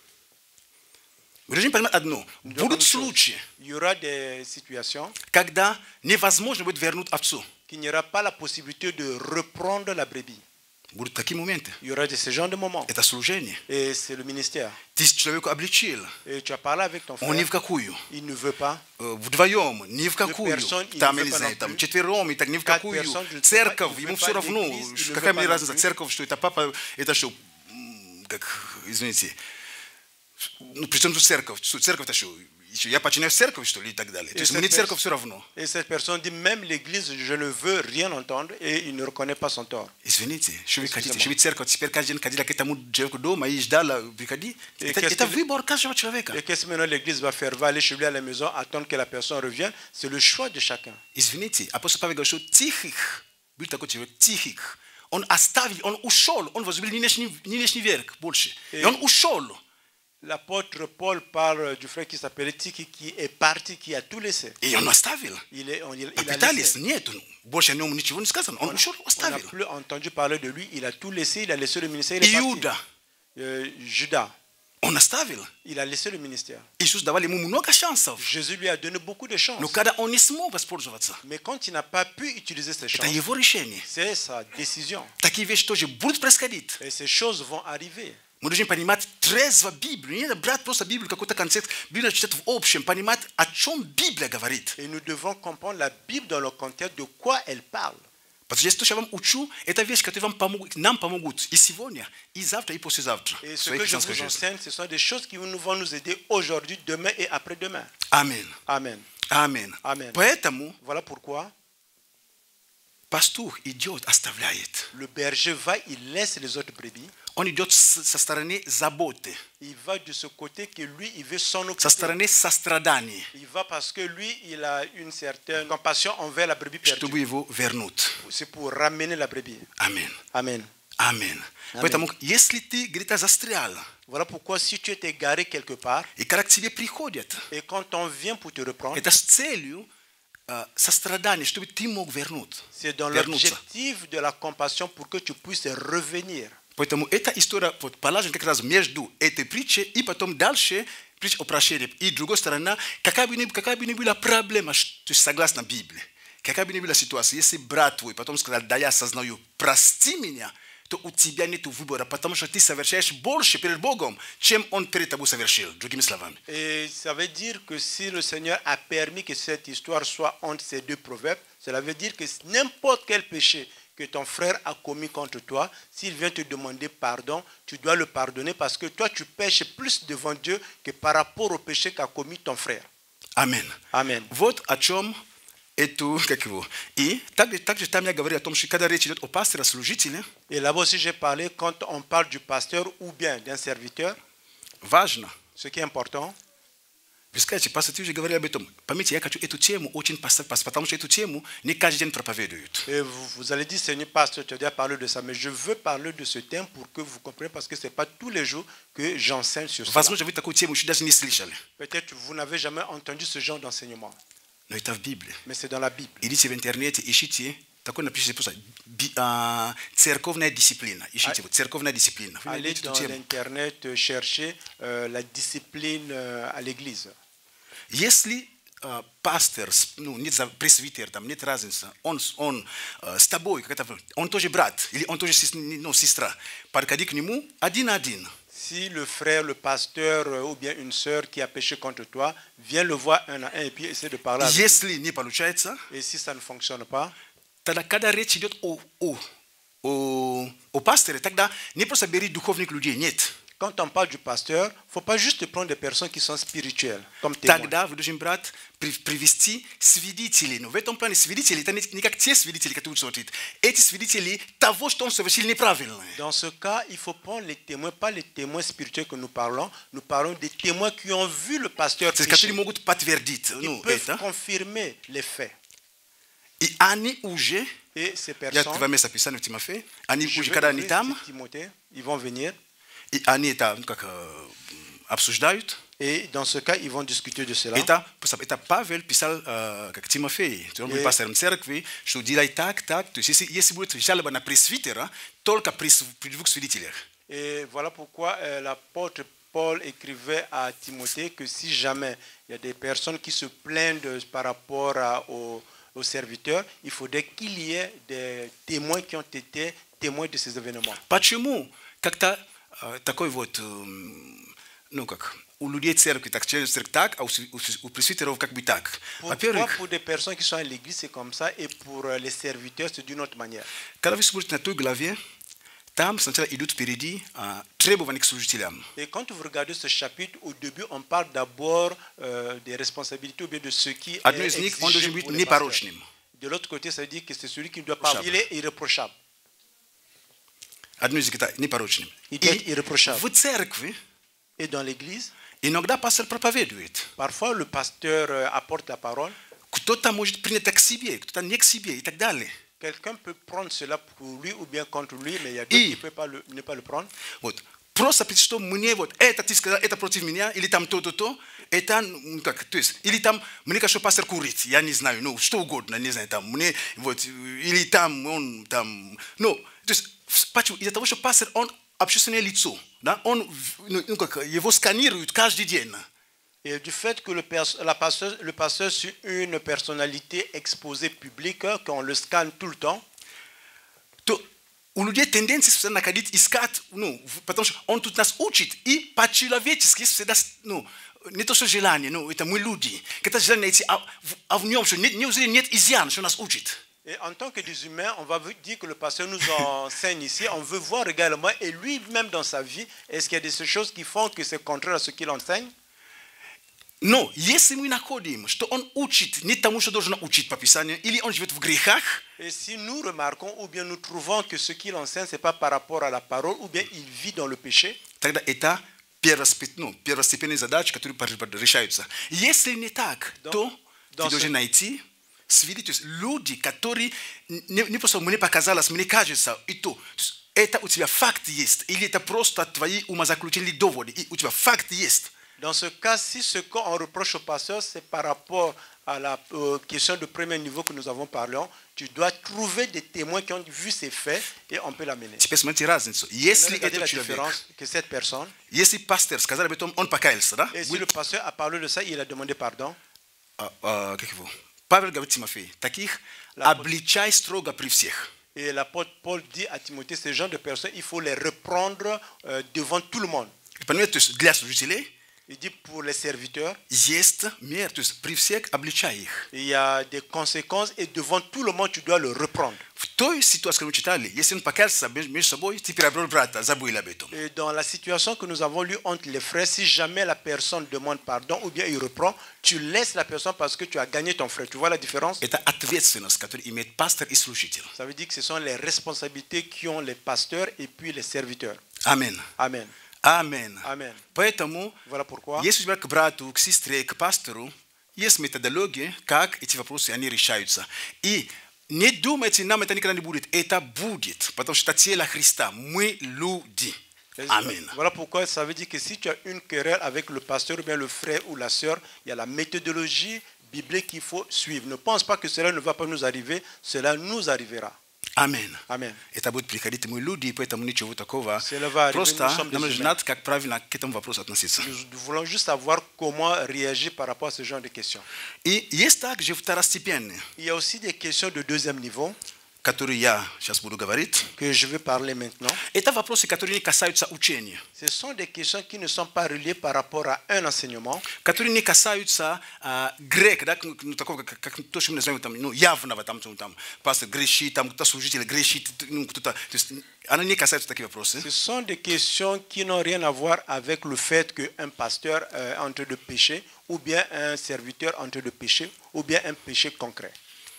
Вы должны понимать одно. Будут случаи, il y aura des situations когда невозможно будет вернуть овцу. qu'il n'y aura pas la possibilité de reprendre la brebis. Будут такие моменты. Il y aura ce genre de moments. Это служение. Et c'est le ministère. Ты человека обличил. Et tu as parlé avec ton frère. Он ни в какую. Il ne veut pas. Вдвоем, ни в какую. Там, я не знаю, там четвером, и так ни в какую. Церковь, ему все равно. Какая мне разница, церковь, что это папа, это что, как, извините, ну, при чем тут церковь? Церковь-то что? Я подчиняюсь церковь, что ли, и так далее. То есть мне церковь все равно. Et cette personne dit, même l'église, je ne veux rien entendre, et il ne reconnaît pas son tort. Извините, что вы хотите, чтобы церковь теперь каждый день ходила к этому человеку дома и ждала, приходи. Это выбор каждого человека. Et qu'est-ce que maintenant l'église va faire? Va aller chez lui à la maison, attendre que la personne revienne? C'est le choix de chacun. Извините, апостол Павел говорит, что тихих, был такой человек, тихих, on a stavili, on ușol, on va zubili nici verg, bolșe. On ușol. L'apôtre Paul parle du frère qui s'appelait Tiki, qui est parti, qui a tout laissé. Et on a stavil. Il a laissé. On n'a plus entendu parler de lui, il a tout laissé, il a laissé le ministère. Judas. On a stavil. Il a laissé le ministère. Jésus lui a donné beaucoup de chances. Mais quand il n'a pas pu utiliser ces chances, c'est sa décision. Et ces choses vont arriver. Mă panimat trezva Bibliu, nu e brat prost Bibliu, că cută canțet, Biblia citat option, panimat a ciom Biblia gavarit. Et nous devons comprendre la Bible dans le contexte de quoi elle parle. Parce que je am uciu, eta vieși că tu vam pamogut, n-am pamogut, isivonia, izavta i posezavta. Et ce que je vous enseigne, ce sont des choses qui vont nous aider aujourd'hui, demain et après-demain. Amen. Amen. Amen. Amen. Поэтому voilà pourquoi пастух идет, оставляет. Le berger va, il laisse les autres brebis. Он идет со стороны заботы. Il va de ce côté que lui, il veut s'en occuper. Со стороны сострадания. Il va parce que lui, il a une certaine compassion envers la brebis perdue. Чтобы его вернуть. C'est pour ramener la brebis. Amen. Amen. Amen. Поэтому, если ты где-то застрял, voilà pourquoi si tu es égaré quelque part, и когда к тебе приходят, et quand on vient pour te reprendre, это с целью сострадания, чтобы ты мог вернуться. C'est dans l'objectif de la compassion pour que tu puisses revenir. Поэтому эта история вот положена как раз между этой притчей и потом дальше притча о прощении. И другой стороны, какая бы ни была проблема, что согласно Библии, какая бы ни была ситуация, если брат твой потом сказал, да я осознаю, прости меня, то у тебя нет выбора, потому что ты совершаешь больше перед Богом, чем Он перед тобой совершил, другими словами. Et ça veut dire que si le Seigneur a permis que cette histoire soit entre ces deux proverbes, cela veut dire que n'importe quel péché que ton frère a commis contre toi, s'il vient te demander pardon, tu dois le pardonner parce que toi tu pêches plus devant Dieu que par rapport au péché qu'a commis ton frère. Amen. Amen. Вот о чем это как его. И также там я говорю о том, что когда речь идет о пастыре, служителе. Et là-bas aussi j'ai parlé quand on parle du pasteur ou bien d'un serviteur. Важно. Ce qui est important. Вы скажете, пастор, ты уже говорил об этом. Поймите, я хочу эту тему очень поставить, потому что эту тему не каждый день проповедуют. Et vous allez dire, Seigneur, pasteur, tu as déjà parlé de ça, mais je veux parler de ce thème pour que vous compreniez, parce que ce n'est pas tous les jours que j'enseigne sur ça. Возможно, вы такую тему еще даже не слышали. Peut-être vous n'avez jamais entendu ce genre d'enseignement. Но это в Библии. Mais c'est dans la Bible. Идите в интернете, ищите, такое напишите просто церковная дисциплина. Ищите церковная дисциплина. Allez dans l'internet chercher la discipline à l'église. Если пастор, ну, нет пресвитер, там нет разницы, он с тобой, он тоже брат, или он тоже сестра, подходи к нему один на один. Si le frère, le pasteur ou bien une sœur qui a péché contre toi, viens le voir un à un et puis essaie de parler avec lui. Если не получается, et si ça ne fonctionne pas, тогда когда речь идет о пасторе, тогда не просто бери духовных людей, нет. Quand on parle du pasteur, il ne faut pas juste prendre des personnes qui sont spirituelles comme témoins. Тогда вы должны, брат, привести свидетелей. Но в этом плане свидетели, это не как те свидетели, которые смотрят. Эти свидетели того, что он совершил неправильно. Dans ce cas, il faut prendre les témoins, pas les témoins spirituels que nous parlons des témoins qui ont vu le pasteur pécher. Которые могут подтвердить, ils peuvent confirmer les faits. И они уже, et ces personnes, я два места писал в Тимофея, они уже, когда они там, ils vont venir. И они это как обсуждают. Et dans ce cas, ils vont discuter de cela. Это Павел писал как Тимофей, он был пастором церкви, что делай так. То есть если будет жалоба на пресвитера, только при двух свидетелях. Et voilà pourquoi l'apôtre Paul écrivait à Timothée que si jamais il y a des personnes qui se plaignent par rapport aux serviteurs, il faudrait qu'il y ait des témoins qui ont été témoins de ces événements. Почему? Как-то такой вот, ну как, у людей церкви так, через церковь так, а у пресвитеров как бы так. Во-первых, pour des personnes qui sont à l'église, c'est comme ça, et pour les serviteurs, c'est d'une autre manière. Когда вы смотрите на той главе, там сначала идут впереди требования к служителям. Et quand vous regardez ce chapitre, au début, on parle d'abord des responsabilités ou bien de ce qui est exigé pour les pasteurs. De l'autre côté, ça veut dire que c'est celui qui ne doit pas, il est irréprochable. Одно из них это непорочным. И в церкви, et dans l'église, иногда пастор проповедует. Parfois le pasteur apporte la parole. Кто-то может принять к себе, кто-то не к себе и так далее. Quelqu'un peut prendre cela pour lui ou bien contre lui, mais il y a d'autres qui ne peuvent ne pas le prendre. Просто что мне вот это ты сказал, это против меня, или там то-то, это, как, то есть, или там, мне кажется, пастор курит, я не знаю, ну, что угодно, не знаю, там, мне, вот, или там, он, там, ну, то есть, из-за того, что пастор, он общественное лицо, да, он, ну, как, его сканируют каждый день. Et du fait que le pasteur est une personnalité exposée publique, qu'on le scanne tout le temps, у людей тенденция находить, искать, ну, потому что он тут нас учит, и по-человечески всегда, ну, не то, что желание, ну, это мы люди, когда желание найти, а в нем, что неужели нет изъян, что нас учит? Et en tant que des humains, on va dire que le pasteur nous enseigne ici, on veut voir également, et lui-même dans sa vie, est-ce qu'il y a des choses qui font que c'est contraire à ce qu'il enseigne? Но если мы находим, что он учит не тому, что должен учить по Писанию, или он живет в грехах, et si nous remarquons ou bien nous trouvons que ce qu'il enseigne c'est pas par rapport à la parole ou bien il vit dans le péché, тогда это первостепенные задачи, которые решаются. Если не так, то ты должен найти свидетельств, люди, которые не просто мне показалось, мне кажется, и то. Это у тебя факт есть, или это просто твои умозаключения доводы, и у тебя факт есть. Dans ce cas, si ce qu'on reproche au pasteur, c'est par rapport à la question de premier niveau que nous avons parlé, tu dois trouver des témoins qui ont vu ces faits et on peut l'amener. Теперь смотрите разницу. Если это человек, que cette personne, если пастор сказал об этом, он покаялся, да? Et si le pasteur a parlé de ça, il a demandé pardon. Как его? Павел говорит Тимофею, таких обличай строго при всех. Et l'apôtre Paul dit à Timothée, ces genres de personnes, il faut les reprendre devant tout le monde. Понимаете, то есть для служителей, il dit pour les serviteurs, есть мер, то есть при всех обличай их. Il y a des conséquences et devant tout le monde tu dois le reprendre. В той ситуации, которую мы читали, если он покаялся между собой, ты перебрал брата, забыл об этом. Et dans la situation que nous avons lue entre les frères, si jamais la personne demande pardon ou bien il reprend, tu laisses la personne parce que tu as gagné ton frère. Tu vois la différence? Это ответственность, которую имеет пастор и служитель. Ça veut dire que ce sont les responsabilités qui ont les pasteurs et puis les serviteurs. Amen. Amen. Amen. Amen. Поэтому, voilà pourquoi, если у тебя к брату, к сестре, к пастору, есть методология, как эти вопросы они решаются. И не думайте, нам это никогда не будет. Это будет, потому что это тело Христа. Мы люди. Amen. Voilà pourquoi ça veut dire que si tu as une querelle avec le pasteur ou bien le frère ou la sœur, il y a la méthodologie biblique qu'il faut suivre. Ne pense pas que cela ne va pas nous arriver, cela nous arrivera. Amen. Amen. Это будет приходить мы люди, поэтому ничего такого. Arriver, просто нам нужно знать, как правильно к этому вопросу относиться. Nous voulons juste savoir comment réagir par rapport à ce genre de questions. И есть также второстепенные. Il y a aussi des questions de deuxième niveau, которые я сейчас буду говорить. Que je vais parler maintenant. Это вопросы, которые не касаются учения. Ce sont des questions qui ne sont pas reliées par rapport à un enseignement. Которые не касаются греха, да, ну, такого, как то, что мы называем там, ну, явного, там, пастор грешит, там, кто-то служитель грешит, ну, кто-то, то есть, она не касается таких вопросов. Ce sont des questions qui n'ont rien à voir avec le fait qu'un pasteur est en train de pécher, ou bien un serviteur est en train de pécher, ou bien un péché concret.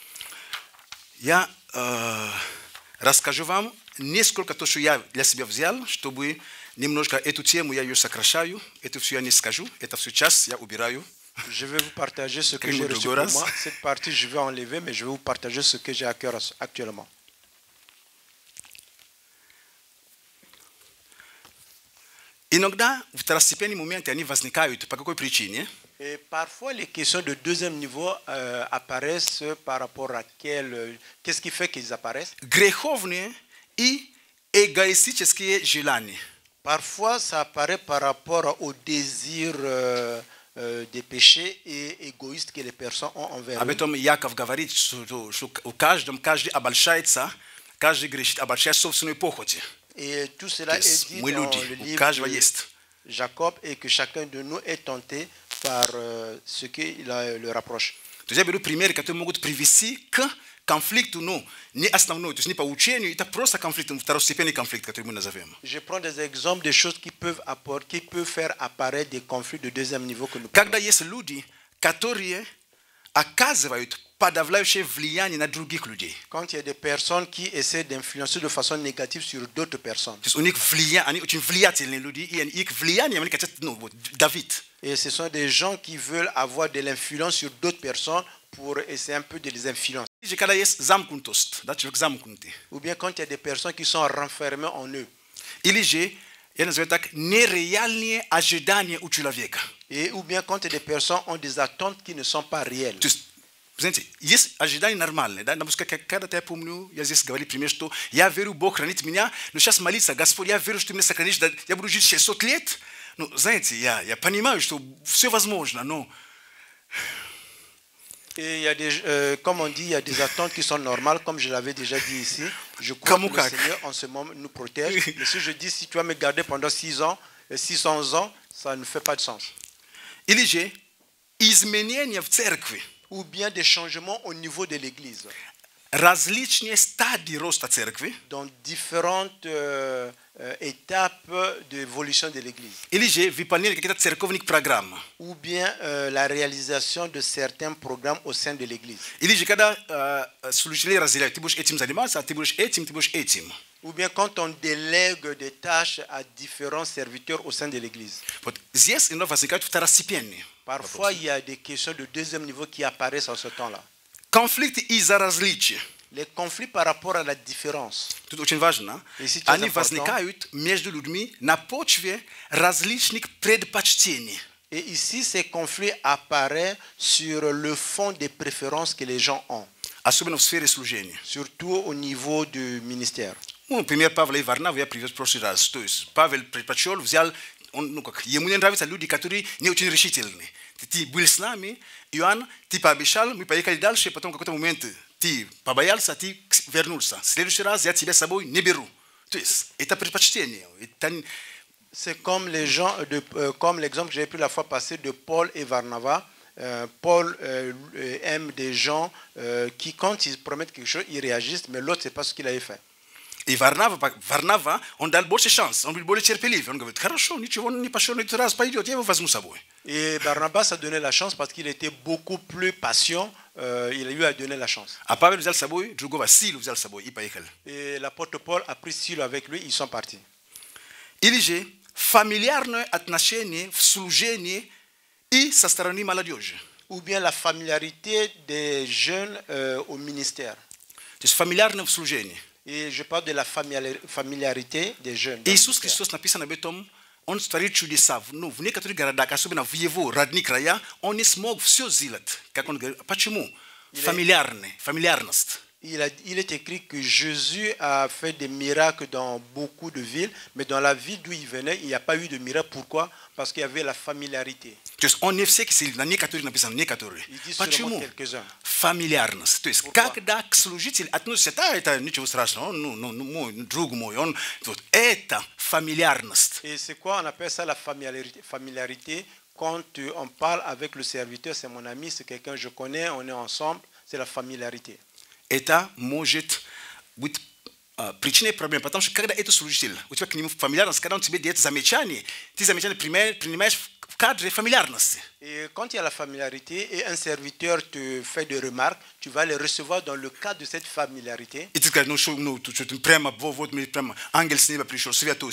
Я расскажу вам несколько то, что я для себя взял, чтобы немножко эту тему я ее сокращаю. Это все я не скажу, это все час я убираю. Je vais vous partager ce que j'ai reçu pour moi. Cette partie, je vais enlever, mais je vais vous partager ce que j'ai à cœur actuellement. Иногда второстепенные моменты они возникают по какой причине? Et parfois, les questions de deuxième niveau apparaissent par rapport à qu'est-ce qui fait qu'ils apparaissent? Греховные и эгоистические желания. Parfois, ça apparaît par rapport au désir des péchés et égoïstes que les personnes ont envers eux. Об этом Яков говорит, что каждый обольщается, каждый грешит, обольщает собственную похоть. Et tout cela est dit dans le livre de Jacob et que chacun de nous est tenté par ce qu'il le rapproche. То есть я беру примеры, которые могут привести к конфликту, но не основной, то есть не по учению, это просто конфликт, второстепенный конфликт, который мы назовем. Je prends des exemples des choses qui peuvent faire apparaître des conflits de deuxième niveau que nous. Когда есть люди, которые оказывают подавляющее влияние на других людей. Quand il y a des personnes qui essaient d'influencer de façon négative sur d'autres personnes. То есть у них влияние, они очень влиятельные люди, и их влияние, они хотят, ну, вот, Давид. Et ce sont des gens qui veulent avoir de l'influence sur d'autres personnes pour essayer un peu de les influencer. Ou bien quand il y a des personnes qui sont renfermées en eux. Et ou bien quand des personnes ont des attentes qui ne sont pas réelles. Jest ожидание нормальное, да, потому что когда-то я помню, я здесь говорил пример, что я верю, Бог хранит меня, но сейчас молиться, Господь, я верю, что ты меня сохранишь, я буду жить 600 лет. Ну, знаете, я понимаю, что все возможно, но... Et il y a des, comme on dit, il y a des attentes qui sont normales, comme je l'avais déjà dit ici. Je crois que le Seigneur en ce moment nous protège. Mais si je dis, si tu vas me garder pendant 600 ans, ça ne fait pas de sens. Или же изменения в церкви. Ou bien des changements au niveau de l'église. Различные стадии роста церкви. Dans différentes étapes d'évolution de l'église. Или же выполнение каких-то церковных программ. Ou bien la réalisation de certains programmes au sein de l'église. Или же когда служители разделяют, ты будешь этим заниматься, ты будешь этим. Ou bien quand on délègue des tâches à différents serviteurs au sein de l'église. Вот здесь иногда возникают второстепенные. Parfois, il y a des questions de deuxième niveau qui apparaissent en ce temps-là. Конфликты из-за различия. Les conflits par rapport à la différence. Тут очень важно. Они возникают между людьми на почве различных предпочтений. Et ici, ces conflits apparaissent sur le fond des préférences que les gens ont. Особенно в сфере служения. Surtout au niveau du ministère. Ну, пример Павла и Варнавы я привез в прошлый раз. То есть Павел предпочел, взял, ему не нравятся люди, которые не очень решительные. Ты был с нами, Иоанн, ты пообещал, мы поехали дальше, потом в какой-то момент ты побоялся, ты вернулся. В следующий раз я тебя с собой не беру. То есть это предпочтение. C'est comme les gens, comme l'exemple que j'avais pris la fois passée de Paul et Varnava. Paul aime des gens qui, quand ils promettent quelque chose, ils réagissent, mais l'autre, c'est pas ce qu'il avait fait. И Варнава, он дал больше шанс, он был более терпеливый. Он говорит, хорошо, ничего не пошел, на этот раз пойдет, я его возьму с собой. Et Barnabas a donné la chance parce qu'il était beaucoup plus patient, il lui a donné la chance. А Павел взял с собой, другого Силу взял с собой и поехали. Et l'apôtre Paul a pris Silo avec lui, ils sont partis. Или же фамильярное отношение в служении и со стороны молодежи. Ou bien la familiarité des jeunes au ministère. То есть фамильярное в служении. Et je parle de la familiarité des jeunes. Иисус Христос написано об этом, Он творит чудеса. Ну, в некоторых городах, особенно в его родных краях, Он не смог все сделать. Как Он говорит, почему? Фамильярность. Il est écrit que Jésus a fait des miracles dans beaucoup de villes, mais dans la ville d'où il venait, il n'y a pas eu de miracle. Pourquoi? Parce qu'il y avait la familiarité. То есть он не всех сил, на некоторые написано, некоторые. Почему? Фамильярность. То есть когда к служителю относятся, да, это ничего страшного, ну, мой друг мой, он, вот, это фамильярность. Et c'est quoi? On appelle ça la familiarité. Quand on parle avec le serviteur, c'est mon ami, c'est quelqu'un que je connais, on est ensemble, c'est la familiarité. Это может быть причиной проблем, потому что когда это служитель, у тебя к нему фамильярность, когда он тебе делает замечание, ты замечание принимаешь в кадре фамильярности. Et quand il y a la familiarité et un serviteur te fait des remarques, tu vas les recevoir dans le cadre de cette familiarité. И ты скажешь, ну, тут прямо, вот мне прямо ангел с неба пришел,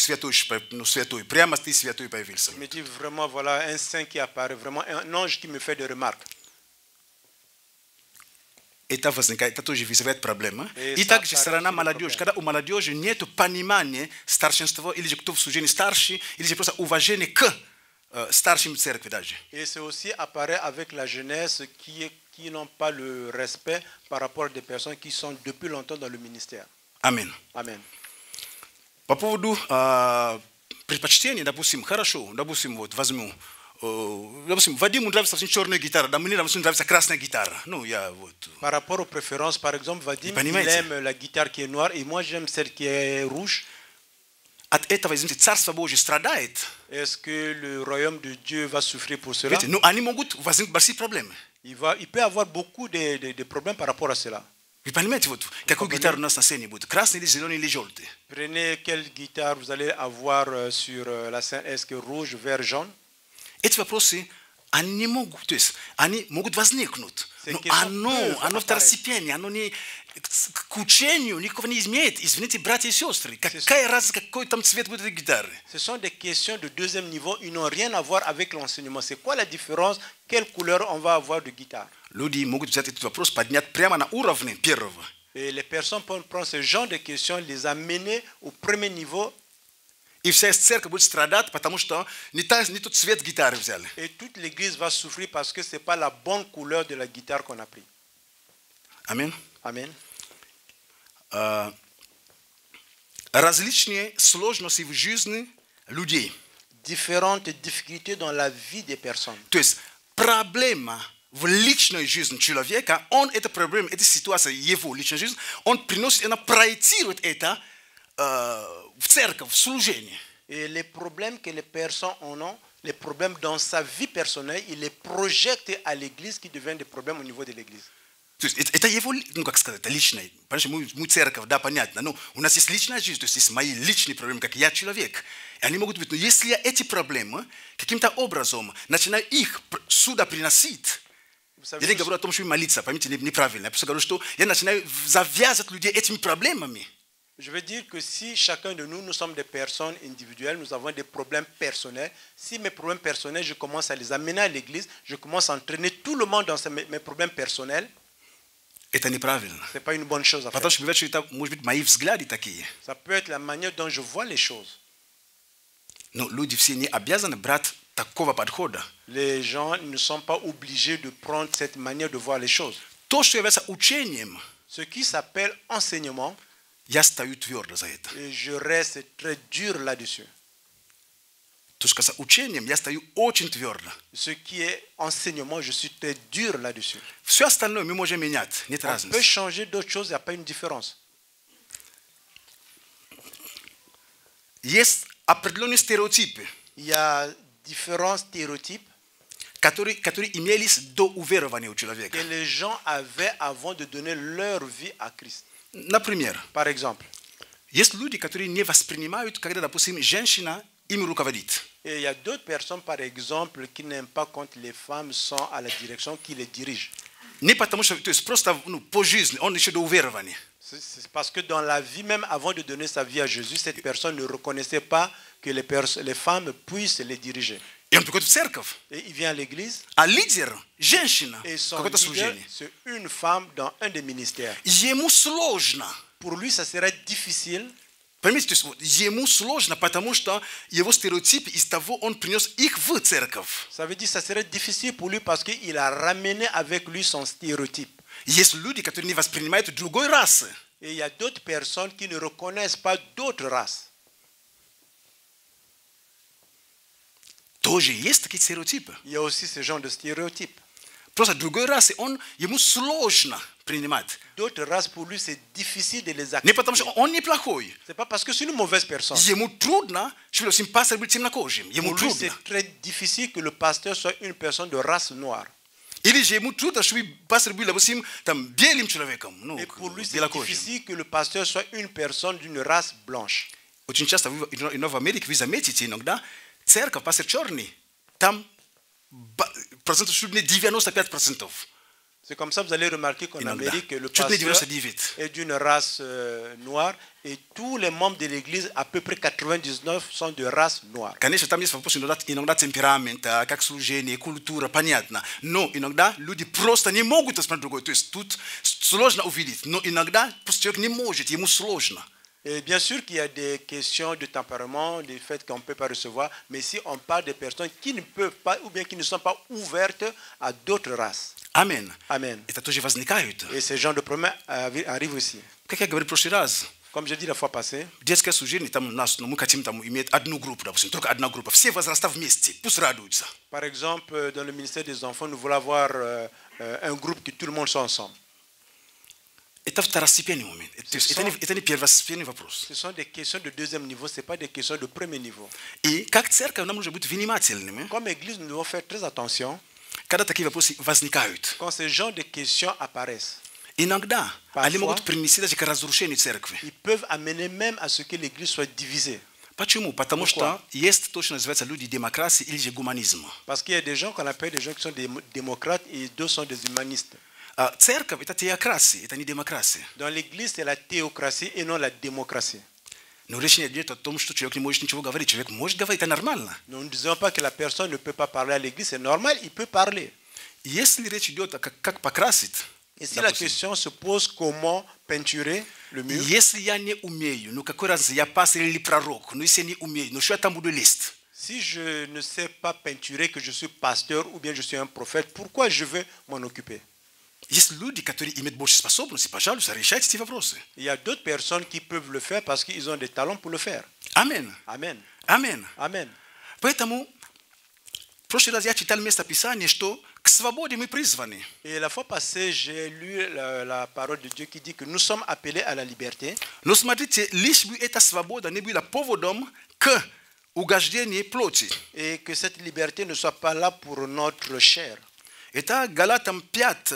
святой, прямо ты святой появился. Il me dit vraiment, voilà, un saint qui apparaît, vraiment un ange qui me fait des remarques. Это возникает, это тоже вызывает проблемы. И также сторона молодежи. Когда у молодежи нет понимания старшинства, или же кто в служении старший, или же просто уважения к старшим церкви даже. Et c'est aussi apparaît avec la jeunesse qui n'ont pas le respect par rapport à des personnes qui sont depuis longtemps dans le ministère. Amen. Amen. По поводу предпочтений, допустим, хорошо, допустим, вот возьму. Допустим, Вадиму нравится черная гитара, да мне нравится красная гитара. Ну, я вот. Par rapport aux préférences, par exemple, Vadim, il aime la guitare qui est noire et moi j'aime celle qui est rouge. От этого, извините, Царство Божие страдает. Est-ce que le royaume de Dieu va souffrir pour cela? Ну, они могут возникнуть большие проблемы. Il peut avoir beaucoup de problèmes par rapport à cela. Вы понимаете, вот какую гитару у нас на сцене будет? Красный или зеленый или желтый? Prenez quelle guitare vous allez avoir sur la scène. Est-ce que rouge, vert, jaune? Эти вопросы, они не могут, то есть они могут возникнуть, но оно второстепенное, оно не к учению никакого не изменит. Извините, братья и сестры, какая разница, какой там цвет будет этой гитары? Ce sont des questions de deuxième niveau, ils n'ont rien à voir avec l'enseignement. C'est quoi la différence? Quelle couleur on va avoir de guitare? Люди могут взять этот вопрос, поднять прямо на уровне первого. Et les personnes peuvent prendre ce genre de questions, les amener au premier niveau. И вся церковь будет страдать, потому что не тот цвет гитары взяли. Et toute l'église va souffrir parce que c'est pas la bonne couleur de la guitare qu'on a pris. Аминь. Amen. Различные сложности в жизни людей. Différentes difficultés dans la vie des personnes. То есть проблема в личной жизни человека, он эту проблему, эту ситуацию его личной жизни, он приносит, он проецирует это в церковь, в служение. Et les problèmes que les personnes en ont, les problèmes dans sa vie personnelle, il les projette à l'église qui deviennent des problèmes au niveau de l'église. То есть это его, ну как сказать, это личное. Понимаешь, мы церковь, да, понятно, но у нас есть личная жизнь, то есть есть мои личные проблемы, как я человек. И они могут быть, но если я эти проблемы каким-то образом начинаю их сюда приносить, я не говорю о том, что молиться, поймите, неправильно. Я просто говорю, что я начинаю завязывать людей этими проблемами. Je veux dire que si chacun de nous, nous sommes des personnes individuelles, nous avons des problèmes personnels. Si mes problèmes personnels, je commence à les amener à l'église, je commence à entraîner tout le monde dans mes problèmes personnels. Это неправильно. C'est pas une bonne chose à faire. Потому что, бывает, что это, может быть, мои взгляды такие. Ça peut être la manière dont je vois les choses. Но люди все не обязаны брать такого подхода. Les gens ne sont pas obligés de prendre cette manière de voir les choses. То, что является учением, ce qui s'appelle enseignement, я стою твердо за это. Et je reste très dur là-dessus. То, что касается учением, я стою очень твердо. Ce qui est enseignement, je suis très dur là-dessus. Все остальное мы можем менять, нет разницы. On peut changer d'autres choses, il n'y a pas une différence. Есть определенные стереотипы. Il y a différents stéréotypes которые имелись до уверования у человека. Que les gens avaient avant de donner leur vie à Christ. Например, par exemple, есть люди, которые не воспринимают, когда, допустим, женщина им руководит. Et il y a d'autres personnes, par exemple, qui n'aiment pas quand les femmes sont à la direction, qui les dirigent. Не потому что, то есть просто по жизни, он еще до уверования. C'est parce que dans la vie, même avant de donner sa vie à Jésus, cette personne ne reconnaissait pas que les femmes puissent les diriger. И он приходит в церковь. Et il vient à l'église. А лидер, женщина, et son какое-то leader, служение. c'est une femme dans un des ministères. Ему сложно. Pour lui, ça serait difficile. Понимаете, то есть ему сложно, потому что его стереотипы из того, он принес их в церковь. Ça veut dire ça serait difficile pour lui parce qu'il a ramené avec lui son stéréotype. Есть люди, которые не воспринимают другой расы. Et il y a d'autres personnes qui ne reconnaissent pas d'autres races. Тоже есть такие стереотипы. Il y a aussi ce genre de stéréotypes. Просто другой расы ему сложно принимать. D'autres races, pour lui, c'est difficile de les accepter. Не потому что он неплохой. C'est pas parce que c'est une mauvaise personne. Ему трудно, чтобы пастор был темнокожим. Ему Pour lui, трудно. c'est très difficile que le pasteur soit une personne de race noire. Или же ему трудно, чтобы пастор был, допустим, там белым человеком, ну, Et pour lui, c'est белокожим. difficile que le pasteur soit une personne d'une race blanche. Очень часто в Америке вы заметите иногда церковь, пастор черный, там процентов чуть не 95%. C'est comme ça que vous allez remarquer qu'en Amérique, le Чуть не pasteur 99. est d'une race noire et tous les membres de l'église, à peu près 99, sont de race noire. Конечно, там есть вопрос иногда темперамента, как служение, культура, понятно. Но иногда люди просто не могут посмотреть другой. То есть тут сложно увидеть. Но иногда просто человек не может, ему сложно. Et bien sûr qu'il y a des questions de tempérament, des faits qu'on ne peut pas recevoir, mais si on parle des personnes qui ne peuvent pas ou bien qui ne sont pas ouvertes à d'autres races. Amen. Amen. Это тоже возникают. Et ce genre de problème arrive aussi. Как я говорил в прошлый раз, Comme j'ai dit la fois passée, детское служение, там у нас, мы хотим там иметь одну группу, допустим, только одна группа. Все возраста вместе, пусть радуются. par exemple, dans le ministère des enfants, nous voulons avoir un groupe que tout le monde soit ensemble. Это второстепенный момент. Это не первостепенный вопрос. Ce sont des questions de deuxième niveau, ce n'est pas des questions de premier niveau. И как церковь нам нужно быть внимательными, Comme église, nous devons faire très attention когда такие вопросы возникают. quand ce genre de questions apparaissent. Иногда они могут принести даже к разрушению церкви. Ils peuvent amener même à ce que l'église soit divisée. Почему? Потому что есть то, что называется люди демократии или гуманизм. Parce qu'il y a des gens qu'on appelle des gens qui sont des démocrates et d'autres sont des humanistes. Церковь это теократия, это не демократия. Dans l'église, c'est la théocratie et non la démocratie. Но речь не идет о том, что человек не может ничего говорить. Человек может говорить, это нормально. Nous ne disons pas que la personne ne peut pas parler à l'église, c'est normal, il peut parler. Если речь идет о как покрасить, et si la question se pose comment peinturer le mur, если я не умею, ну какой раз я пастор или пророк, ну если я не умею, ну что я там буду лезть? Si je ne sais pas peinturer, que je suis pasteur ou bien je suis un prophète, pourquoi je vais m'en occuper? Есть люди, которые имеют больше способностей, пожалуйста, решайте эти вопросы. Il y a d'autres personnes qui peuvent le faire parce qu'ils ont des talents pour le faire. Амен. Amen. Амен. Amen. Поэтому в прошлый раз я читал место Писания, что к свободе мы призваны. Et la fois passée, j'ai lu la parole de Dieu qui dit que nous sommes appelés à la liberté. Но смотрите, лишь бы эта свобода не была поводом к угождению плоти. Et que cette liberté ne soit pas là pour notre chair. Это Галатам 5,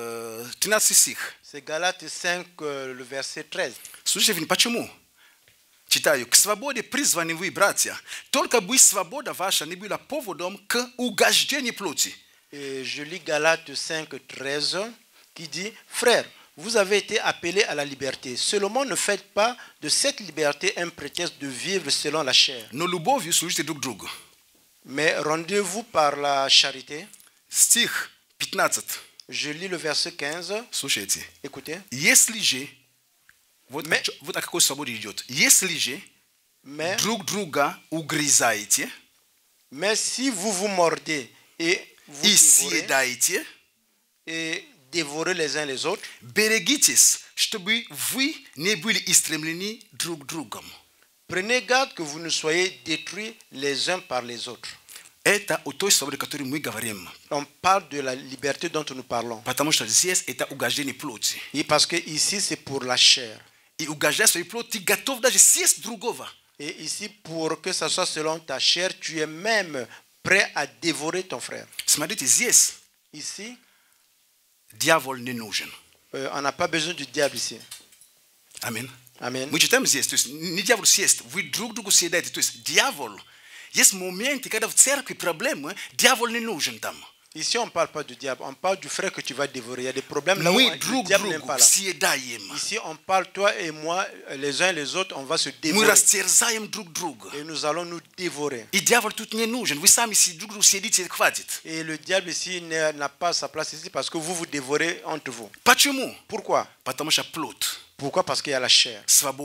13 стих. C'est Galates 5, le verset 13. Слушайте, почему? Читаю. К свободе призваны вы, братья. Только бы свобода ваша не была поводом к угождению плоти. Et je lis Galates 5, 13, qui dit, frères, vous avez été appelés à la liberté. Seulement ne faites pas de cette liberté un prétexte de vivre selon la chair. Но любовью служите друг другу. Mais rendez-vous par la charité. Стих 15. Je lis le verset 15. Слушайте. Écoutez. Если же, вот о какой свободе идет. Если же друг друга угрызаете, mais si vous vous mordez et vous съедаете, et dévorez les uns les autres, берегитесь, чтобы вы не были истреблены друг другом. Prenez garde que vous ne soyez détruits les uns par les autres. Это о той свободе, о которой мы говорим. On parle de la liberté dont nous parlons. Потому что здесь это угождение плоти. Et parce que ici c'est pour la chair. И угождая своей плоти, ты готов даже съесть другого. Et ici pour que ça soit selon ta chair, tu es même prêt à dévorer ton frère. Смотрите, здесь ici, дьявол не нужен. On n'a pas besoin du diable ici. Аминь. Amen. Мы читаем здесь, то есть не дьявол съест, вы друг другу съедаете. То есть дьявол, есть моменты, когда в церкви проблемы, дьявол не нужен там. Ici, on ne parle pas du diable, on parle du frère que tu vas dévorer. Il y a des problèmes là où le diable n'est pas là. Ici, on parle, toi et moi, les uns les autres, on va se dévorer. Et nous allons nous dévorer. Et le diable ici n'a pas sa place ici parce que vous vous dévorez entre vous. Pourquoi? Pourquoi? Parce qu'il y a la chair.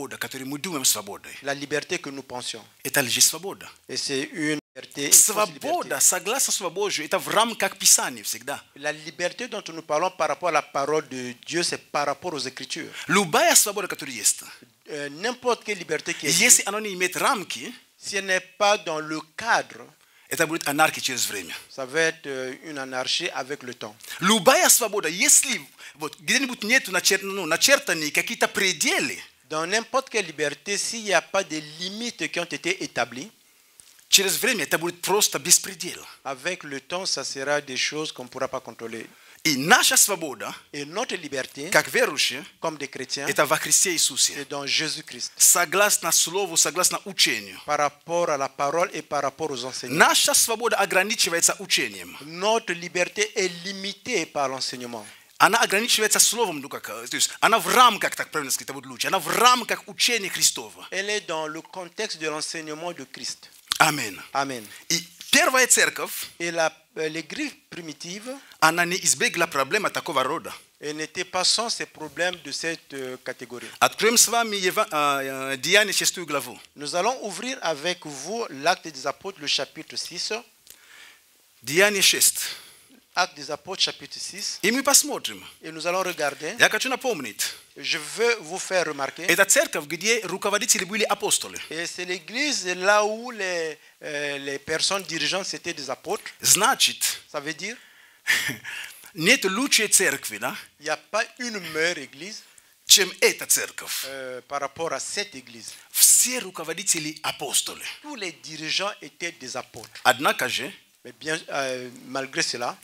La liberté que nous pensions. Et c'est une liberté. Свобода, согласно Слову Божию, это в рамках Писания всегда. La liberté dont nous parlons par rapport à la parole de Dieu, c'est par rapport aux Écritures. Любая свобода, которая есть. N'importe quelle liberté qui est. Если она не имеет рамки, si elle n'est pas dans le cadre, это будет анархия через время. Ça va être une anarchie avec le temps. Любая свобода, если вот где-нибудь нету начертаны какие-то пределы. Dans n'importe quelle liberté, s'il n'y a pas de limites qui ont été établies, через время это будет просто беспредел. Avec le temps, ça sera des choses qu'on ne pourra pas contrôler. И наша свобода, et notre liberté, как верующие, comme des chrétiens, это во Христе Иисусе. Et dans Jésus-Christ. Согласно Слову, согласно учению. Par rapport à la parole et par rapport aux enseignements. Наша свобода ограничивается учением. Notre liberté est limitée par l'enseignement. Она ограничивается словом, ну как, то есть она в рамках, так правильно сказать, это будет лучше. Она в рамках учения Христова. Elle est dans le contexte de l'enseignement de Christ. Amen. Amen. И первая церковь, l'église primitive, она не избегла проблемы такого рода. Elle n'était pas sans ces problèmes de cette catégorie. Откроем с вами Деяния 6 главу. Nous allons ouvrir avec vous l'Acte des Apôtres, le chapitre 6. Деяния 6. Acte des Apôtres, chapitre 6. И мы посмотрим. Et nous allons regarder. Я хочу напомнить. Je veux vous faire remarquer. Это церковь, где руководители были апостолы. Et c'est l'église là où les personnes dirigeantes c'était des apôtres. Значит, ça veut dire нет лучшей церкви, да? Il n'y a pas une meilleure église чем эта церковь. Par rapport à cette église. Все руководители апостолы. Tous les dirigeants étaient des apôtres. Однако же, Mais bien, malgré cela,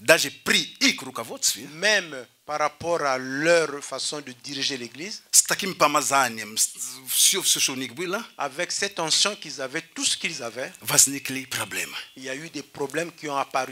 même par rapport à leur façon de diriger l'église, avec cette onction qu'ils avaient, tout ce qu'ils avaient, il y a eu des problèmes qui ont apparu.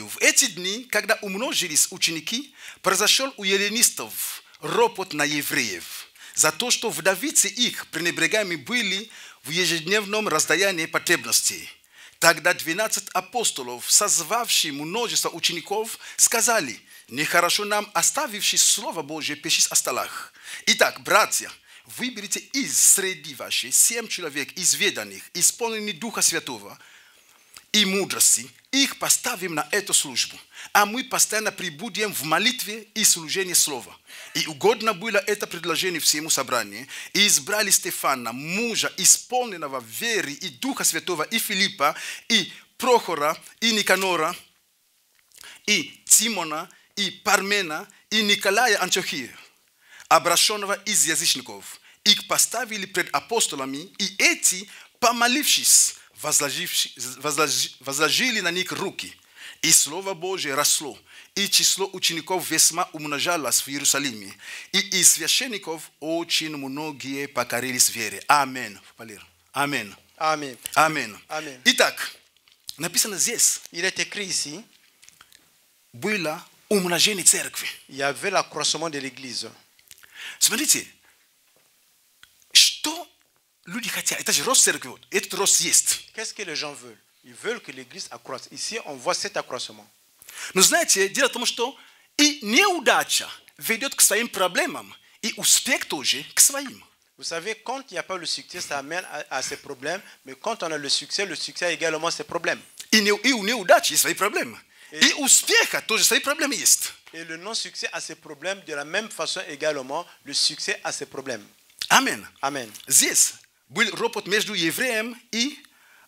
За то, что вдовицы их, пренебрегая были в ежедневном раздаянии потребностей. Тогда 12 апостолов, созвавшие множество учеников, сказали: нехорошо нам, оставившись Слово Божие, печись о столах. Итак, братья, выберите из среди вашей 7 человек изведанных, исполненных Духа Святого и мудрости, их поставим на эту службу, а мы постоянно пребудем в молитве и служении Слова. И угодно было это предложение всему собранию, и избрали Стефана, мужа, исполненного веры и Духа Святого, и Филиппа, и Прохора, и Никанора, и Тимона, и Пармена, и Николая Антиохия, обращенного из язычников. Их поставили пред апостолами, и эти, помолившись, возложили на них руки, и Слово Божие росло, и число учеников весьма умножалось в Иерусалиме, и из священников очень многие покорились вере. Аминь. Аминь. Аминь. Аминь. Аминь. Итак, написано здесь. Il est écrit ici. Было умножение церкви. Il y avait l'accroissement de l'église. Смотрите, что люди хотят. Это же рост церкви. Этот рост есть. Qu'est-ce que les gens veulent? Ils veulent que l'église accroisse. Ici, on voit cet accroissement. Но знаете, дело в том, что и неудача ведет к своим проблемам, и успех тоже к своим. Vous savez, quand il n'y a pas le succès, ça amène à ses problèmes, mais quand on a le succès a également ses problèmes. И у неудачи есть свои проблемы. И успеха тоже свои проблемы есть. Et le non-succès a ses problèmes, de la même façon également, le succès a ses problèmes. Amen. Amen. Здесь был ропот между евреем и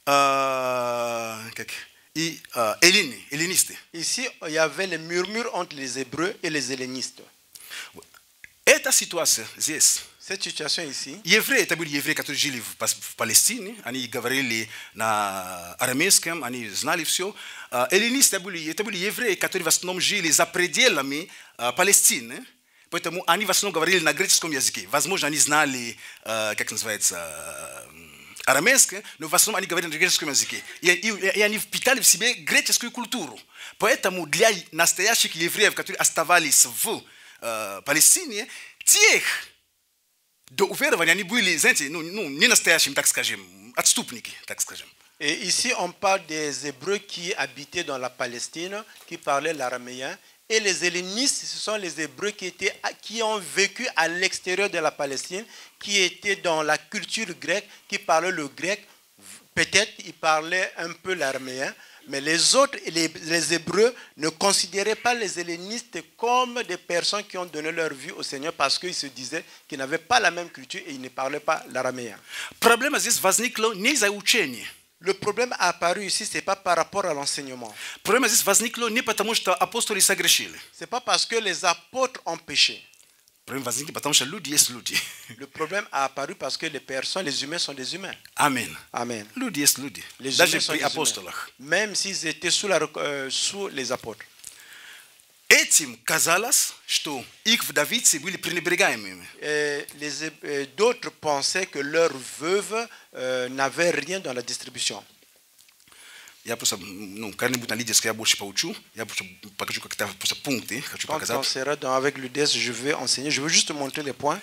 эллинисты. Ici, il y avait les murmures entre les Hébreux et les hellénistes. Эта ситуация здесь. Cette situation ici. Евреи, это были евреи, которые жили в Палестине, они говорили на арамейском, они знали все. Эллинисты это были евреи, которые в основном жили за пределами Палестины, поэтому они в основном говорили на греческом языке. Возможно, они знали, как называется, арамейское, но в основном они говорили на греческом языке. И они впитали в себе греческую культуру. Поэтому для настоящих евреев, которые оставались в Палестине, тех до уверования они были, знаете, не настоящими, так скажем, отступники, так скажем. Et ici, on parle des Hébreux qui habitaient dans la Palestine, qui parlaient l'araméen. Et les hellénistes, ce sont les Hébreux qui ont vécu à l'extérieur de la Palestine, qui étaient dans la culture grecque, qui parlaient le grec. Peut-être ils parlaient un peu l'araméen. Mais les autres, les Hébreux, ne considéraient pas les hellénistes comme des personnes qui ont donné leur vie au Seigneur parce qu'ils se disaient qu'ils n'avaient pas la même culture et ils ne parlaient pas l'araméen. Le problème a apparu ici, ce n'est pas par rapport à l'enseignement. Ce n'est pas parce que les apôtres ont péché. Le problème a apparu parce que les humains sont des humains. Amen. Amen. Les humains sont des humains. Même s'ils étaient sous les apôtres. D'autres pensaient que leurs veuves n'avaient rien dans la distribution. Quand on sera avec l'UDES, je vais enseigner. Je veux juste montrer les points.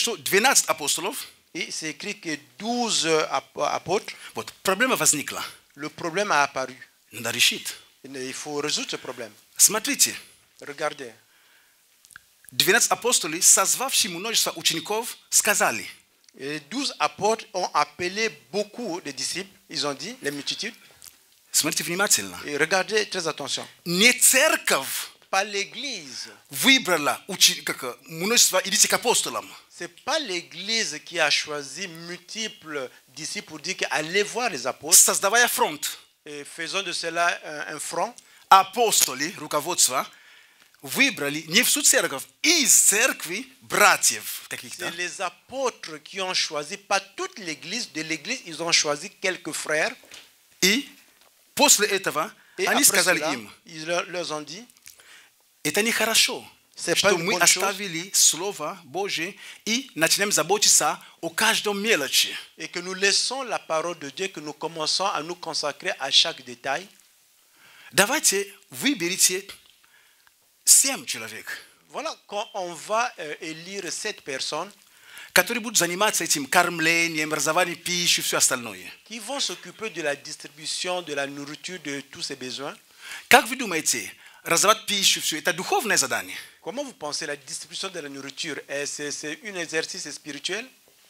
Et c'est écrit que 12 apôtres. Le problème a apparu. Il faut résoudre ce problème. Regardez. 12 апостолы, созвавшие множество учеников, сказали. Les 12 apôtres ont appelé beaucoup de disciples. Ils ont dit, les multitudes. Смотрите внимательно. Et regardez très attention. Не церковь pas l'église. Выбрала множество идите к апостолам. C'est pas l'église qui a choisi multiples disciples pour dire allez voir les apôtres. Создавая фронт. Et faisons de cela un front. Апостоли, руководство, выбрали не всю церковь, из церкви братьев каких-то. C'est les apôtres qui ont choisi, pas toute l'église, de l'église, ils ont choisi quelques frères. И после этого Et après cela, ils leur ont dit, это нехорошо, что мы оставили Слово Божие и начинаем заботиться о каждом мелочи. Et que nous laissons la parole de Dieu, que nous commençons à nous consacrer à chaque détail. Давайте выберите 7 человек. Voilà, quand on va élire 7 personnes, которые будут заниматься этим кормлением, разованием пищи и все остальное. Qui vont s'occuper de la distribution, de la nourriture, de tous ces besoins. Как вы думаете, раздавать пищу, все это духовное задание? Comment vous pensez la distribution de la nourriture? C'est un exercice spirituel?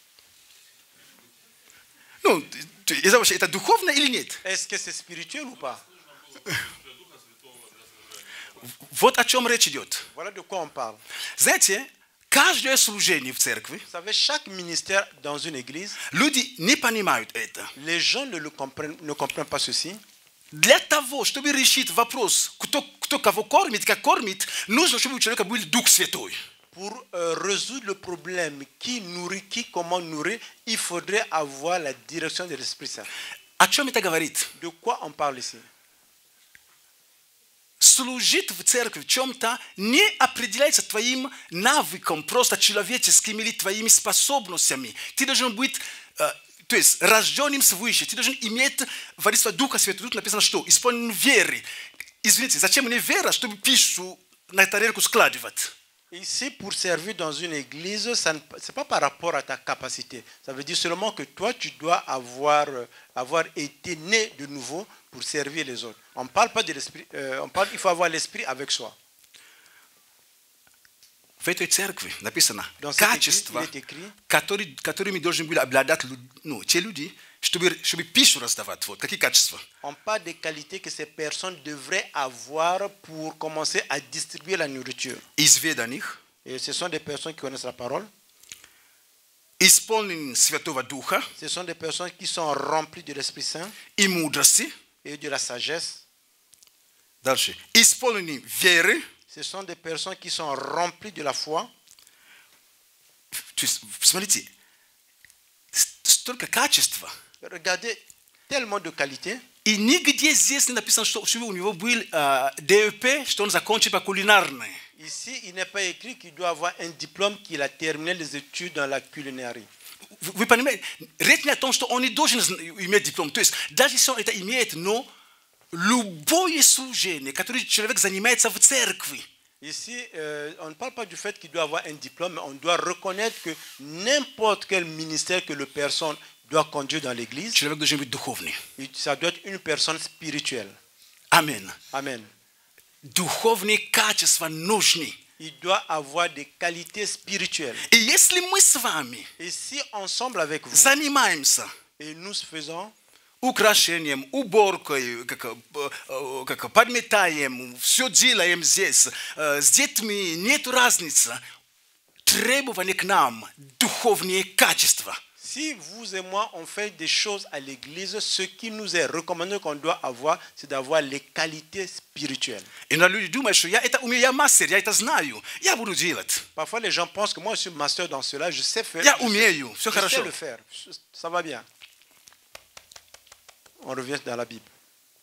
Ну, это духовно или нет? Est-ce que c'est spirituel ou pas? Вот о чем речь идет. Voilà de quoi on parle. Знаете, каждое служение в церкви, vous savez, chaque ministère dans une église, люди не понимают это. Les gens ne comprennent pas ceci. Для того, чтобы решить вопрос, кто кого кормит, как кормит, нужно, чтобы у человека был Дух Святой. Pour résoudre le problème qui nourrit, qui comment nourrir, il faudrait avoir la direction de l'Esprit Saint. О чем это говорит? De quoi on parle ici? Служить в церкви в чем-то не определяется твоим навыком, просто человеческим или твоими способностями. Ты должен быть, то есть, рожденным свыше. Ты должен иметь водительство Духа Святого. Тут написано, что исполнен веры. Извините, зачем мне вера, чтобы пищу на тарелку складывать? Ici, pour servir dans une église, ce n'est pas par rapport à ta capacité. Ça veut dire seulement que toi, tu dois avoir été né de nouveau pour servir les autres. On ne parle pas de l'esprit, il faut avoir l'esprit avec soi. В этой церкви написано качества, которыми должны были обладать те люди, чтобы пищу раздавать. Вот какие качества? On parle des qualités que ces personnes devraient avoir pour commencer à distribuer la nourriture. Изведанных. Et ce sont des personnes qui connaissent la parole. Исполненных Святого Духа. Ce sont des personnes qui sont remplies de l'Esprit Saint. И мудрости. Et de la sagesse. Дальше. Исполненных веры. Ce sont des personnes qui sont remplies de la foi. Смотрите, столько качества. Regardez, tellement de qualité. И нигде здесь не написано, что у него был ДЭП, что он закончил по кулинарной. Ici, il n'est pas écrit qu'il doit avoir un diplôme qu'il a terminé les études dans la culinary. Вы понимаете, речь не о том, что он не должен иметь диплом. То есть, даже если он это имеет, но любое служение, которое человек занимается в церкви. Ici, on ne parle pas du fait qu'il doit avoir un diplôme, mais on doit reconnaître que n'importe quel ministère que la personne doit conduire dans l'église, ça doit être une personne spirituelle. Amen. Amen. Духовные качества нужны. Il doit avoir des qualités spirituelles. И если мы с вами et si ensemble avec vous, занимаемся et nous faisons украшением, уборкой, подметаем, все делаем здесь, с детьми нет разницы, требования к нам, духовные качества. Si vous et moi on fait des choses à l'église, ce qui nous est recommandé qu'on doit avoir, c'est d'avoir les qualités spirituelles. Parfois les gens pensent que moi je suis master dans cela, je sais faire. Je sais le faire. Ça va bien. On revient dans la Bible.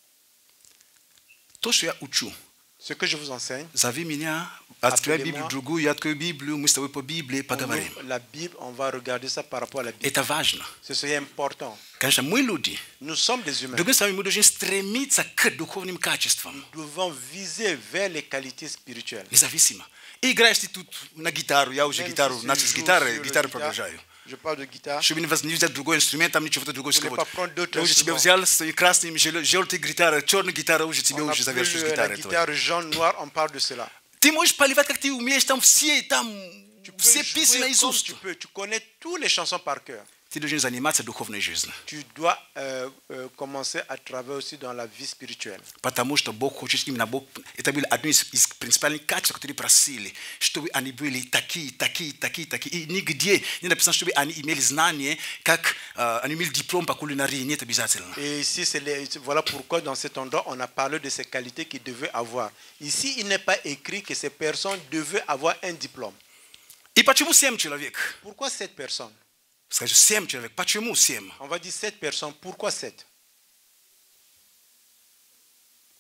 Ce que je vous enseigne, открой Библию другую, я открою Библию, мы с тобой по Библии поговорим. La Bible, on va regarder ça par rapport à la Bible. Это важно. C'est important. Конечно, мы люди. Nous sommes des humains. Другими словами, мы должны стремиться к духовным качествам. Nous devons viser vers les qualités spirituelles. Независимо. И играешь ты тут на гитару, я уже гитару, начал с гитары продолжаю. Je parle de guitare. Чтобы не взять другой инструмент, там ничего другого сказать. Я уже тебе взял с красными, желтой гитарой, черной гитарой, уже тебе уже завершил с гитарой. Guitare jaune, noire, on parle de cela. Ты можешь поливать, как ты умеешь, там все песни наизусть. Tu connais toutes les chansons par cœur. Ты должен заниматься духовной жизнью. Tu dois commencer à travailler aussi dans la vie spirituelle. Потому что Бог хочет, именно Бог, это было одно из принципиальных качеств, которые просили, чтобы они были такие. И нигде не написано, чтобы они имели знания, как они имели диплом по кулинарии, нет обязательно. Et ici, voilà pourquoi dans cet endroit, on a parlé de ces qualités qu'ils devaient avoir. Ici, il n'est pas écrit que ces personnes devaient avoir un diplôme. И почему 7 человек? Pourquoi 7 personnes? Скажи, 7 человек. Почему 7? On va dire 7 personnes. Pourquoi 7?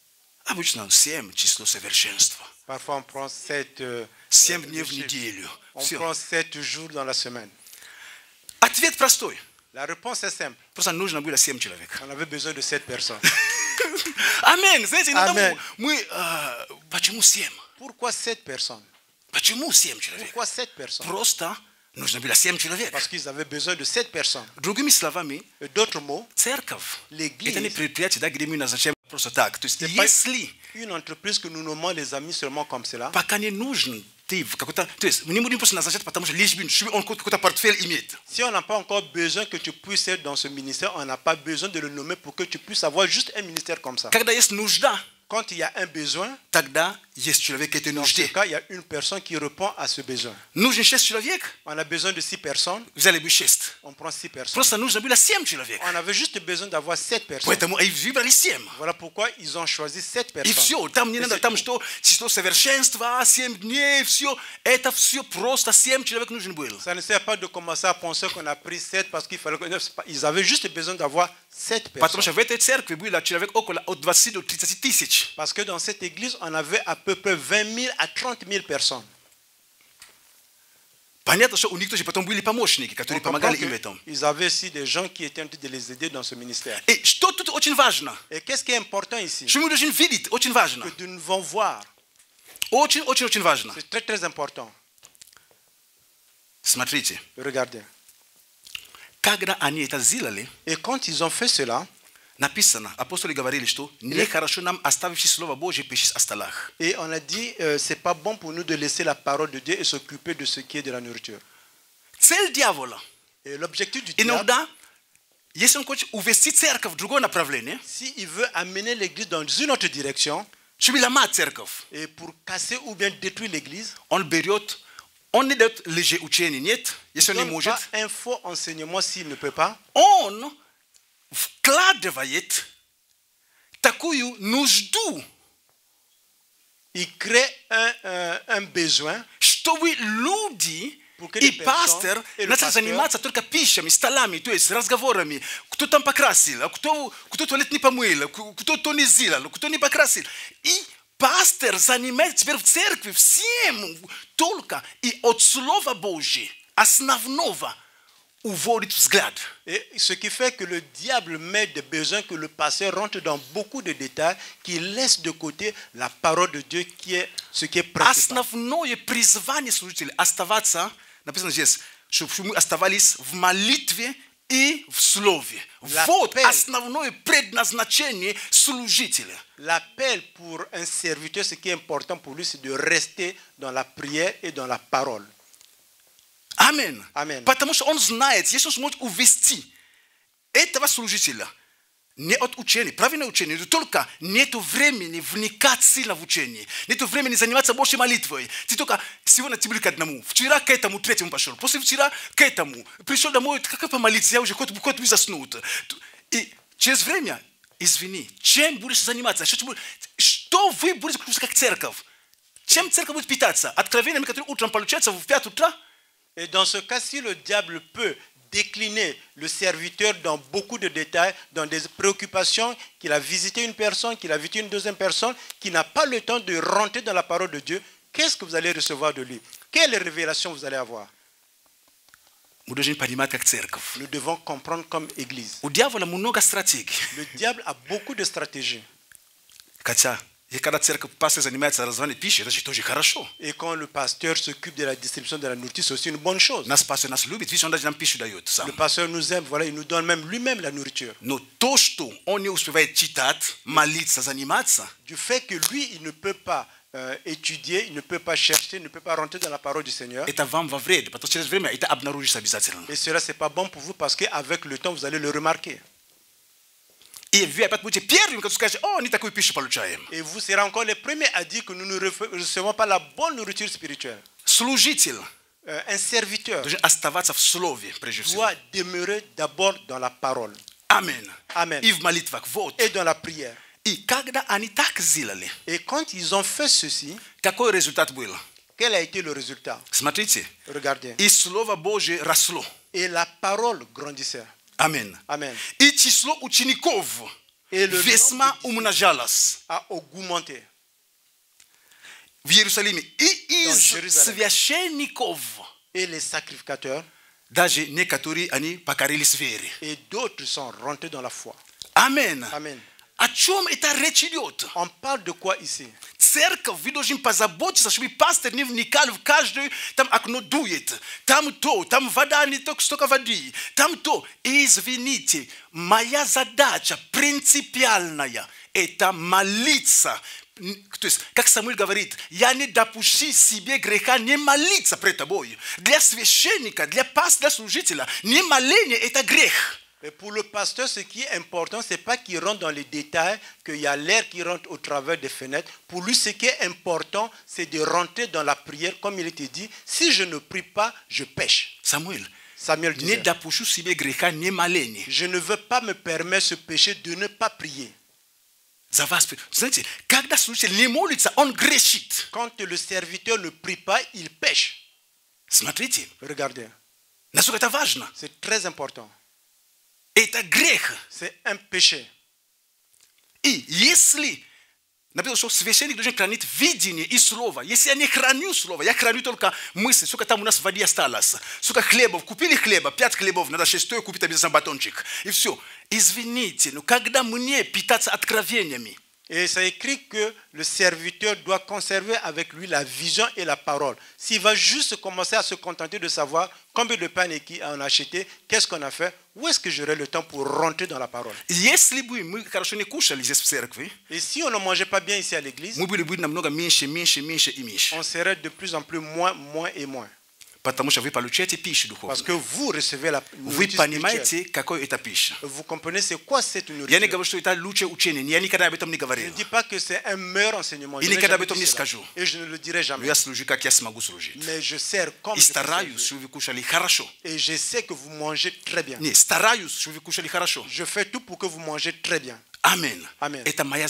Обычно 7 число совершенства. Parfois, on prend 7 7 дней в неделю. on prend 7 jours dans la semaine. Ответ простой. La réponse est simple. Просто нужно было 7 человек. On avait besoin de 7 personnes. Аминь. Знаете, иногда Amen. мы... Почему 7? Pourquoi 7 personnes? Почему 7 человек? Pourquoi 7 personnes? Просто нужно было 7 человек. Parce qu'ils avaient besoin de 7 personnes. Другими словами, D'autres mots, церковь l'église, это не предприятие, да, где мы назначаем просто так. То есть, c'est pas если une entreprise que nous nommons les amis seulement comme cela. пока не нужен ты в какой-то... То есть, мы не будем просто назначать, потому что лишь бы он какой-то портфель имеет. Si on n'a pas encore besoin que tu puisses être dans ce ministère, on n'a pas besoin de le nommer pour que tu puisses avoir juste un ministère comme ça. Когда есть нужда, Quand il y a un besoin, тогда есть человек, который dans ce нужде. cas, il y a une personne qui répond à ce besoin. Нужен 6 человек, On a besoin de 6 personnes, взяли бы 6. on prend 6 personnes. Просто нужно было 7 человек. On avait juste besoin d'avoir 7 personnes. Поэтому и выбрали 7. Voilà pourquoi ils ont choisi 7 И personnes. все, там не Et надо, c'est там tout. что, число совершенства, 7 дней, все. Это все просто 7 человек нужен был. Ça ne sert pas de commencer à penser qu'on a pris 7 parce qu'il fallait que... Ils avaient juste besoin d'avoir 7 Потому personnes. что в этой церкви было человек около от 20 до 30 тысяч. Parce que dans cette église, on avait à peu près 20 000 à 30 000 personnes. Понятно, что у них тоже потом были помощники, которые On comprend помогали им в этом. qu'ils avaient aussi des gens qui étaient en train de les aider dans ce ministère. И что тут очень важно? Et qu'est-ce qui est important ici? Что мы должны видеть? Очень важно. Que nous devons voir. Очень важно. C'est très très important. Смотрите, Regardez. когда они это сделали, Et quand ils ont fait cela, написано, апостолы говорили, что нехорошо нам, оставивши Слово Божие, пищить о столах. et on a dit, c'est pas bon pour nous de laisser la parole de Dieu et s'occuper de ce qui est de la nourriture. Цель дьявола. Et l'objectif du diable, Иногда, если он хочет увести церковь в другое направление, s'il veut amener l'église dans une autre direction, чтобы ломать церковь, et pour casser ou bien détruire l'église, он берет, он не дает лжеучение, нет, если он il не ne donne может, pas un faux enseignement s'il ne peut pas. он вкладывает такую нужду, Il crée un besoin чтобы люди pour que и les пастор personnes et le начали pasteur заниматься только пищами, столами, то есть разговорами, кто там покрасил, а кто туалет не помыл, кто то не сделал, кто не покрасил. И пастор занимается теперь в церкви всем только и от Слова Божьего, основного, уводит взгляд. Et ce qui fait que le diable met des besoins que le pasteur rentre dans beaucoup de détails, qui laisse de côté la parole de Dieu qui est ce qui est principal. Основное призвание служителей оставаться, написано здесь, чтобы мы оставались в молитве и в слове. Вот основное предназначение служителя. L'appel pour un serviteur, ce qui est important pour lui, c'est de rester dans la prière et dans la parole. Аминь. Amen. Потому что он знает, если он сможет увести этого служителя не от учения, правильное учение, но только нету времени вникать сильно в учение, нету времени заниматься больше молитвой. Ты только сегодня ты был к одному, вчера к этому, третьему пошел, после вчера к этому, пришел домой, как помолиться, я уже хоть бы заснуть. И через время, извини, чем будешь заниматься, что вы будете как церковь? Чем церковь будет питаться? Откровениями, которые утром получаются в 5 утра? Et dans ce cas, si le diable peut décliner le serviteur dans beaucoup de détails, dans des préoccupations, qu'il a visité une personne, qu'il a visité une deuxième personne, qui n'a pas le temps de rentrer dans la parole de Dieu, qu'est-ce que vous allez recevoir de lui? Quelle révélation vous allez avoir? Nous devons comprendre comme église. Le diable a beaucoup de stratégies. И когда церковь пастор занимается разванием пищи, это же тоже хорошо. Et quand le pasteur s'occupe de la distribution de la nourriture, c'est aussi une bonne chose. Нас пастор нас любит, видишь, он даже нам пищу дает сам. Le pasteur nous aime, voilà, il nous donne même lui-même la nourriture. Но то, что он не успевает читать, молиться, заниматься, du fait que lui, il ne peut pas étudier, il ne peut pas chercher, il ne peut pas rentrer dans la parole du Seigneur. Это вам во вред, потому что через время это обнаружится обязательно. Et cela, c'est pas bon pour vous parce qu'avec le temps, vous allez le remarquer. И вы опять будете первым, кто скажет, о, не такую пищу получаем. Et vous serez encore les premiers à dire que nous ne recevons pas la bonne nourriture spirituelle. Служитель un serviteur должен оставаться в слове, прежде всего. Doit demeurer d'abord dans la parole. Amen. Amen. И в молитвах, вот. Et dans la prière. И когда они так сделали, et quand ils ont fait ceci, какой результат был? Quel a été le résultat? Смотрите. Regardez. И Слово Божие росло. Et la parole grandissait. Amen. Amen. И число учеников Et le Vesma nombre de umna jalas. a augmenté. W Jerusalem i iz Jérusalem. sviashenikov. Et les sacrificateurs Daje nekaturi ani pakarilis vere. et d'autres sont rentrés dans la foi. Amen. Amen. Achom eta rechidiot. On parle de quoi ici? Cerca vidojim pazaboti sa shubi pastor niv nikal każdy tam akno dujet. Tam to, tam vadani to stoka vadi. Tam to izvinite moja задача принципиальная это молиться. То есть, как Самуил говорит, я не допущу себе греха не молиться пред тобой. Для священника, для пастора, для служителя, не моление это грех. Et pour le pasteur, ce qui est important, ce n'est pas qu'il rentre dans les détails, qu'il y a l'air qui rentre au travers des fenêtres. Pour lui, ce qui est important, c'est de rentrer dans la prière, comme il était dit. Si je ne prie pas, je pêche. Samuel disait, je ne veux pas me permettre ce péché de ne pas prier. Quand le serviteur ne prie pas, il pêche. Regardez. C'est très important. C'est un péché. И если, например, что священник должен хранить видение и слово, если я не храню слово, я храню только мысли, сколько там у нас в воде осталось, сколько хлебов, купили хлеба, 5 хлебов, надо 6 купить обязательно батончик, и все. Извините, но когда мне питаться откровениями, et c'est écrit que le serviteur doit conserver avec lui la vision et la parole. S'il va juste commencer à se contenter de savoir combien de pain on a acheté, qu'est-ce qu'on a fait, où est-ce que j'aurai le temps pour rentrer dans la parole? Et si on ne mangeait pas bien ici à l'église, on serait de plus en plus moins et moins. Parce que vous recevez la nourriture spirituelle. Vous comprenez c'est quoi cette nourriture? Je ne dis pas que c'est un meilleur enseignement. Et je ne le dirai jamais. Mais je sers comme je peux servir. Et je sais que vous mangez très bien. Je fais tout pour que vous mangez très bien. Amen. Amen.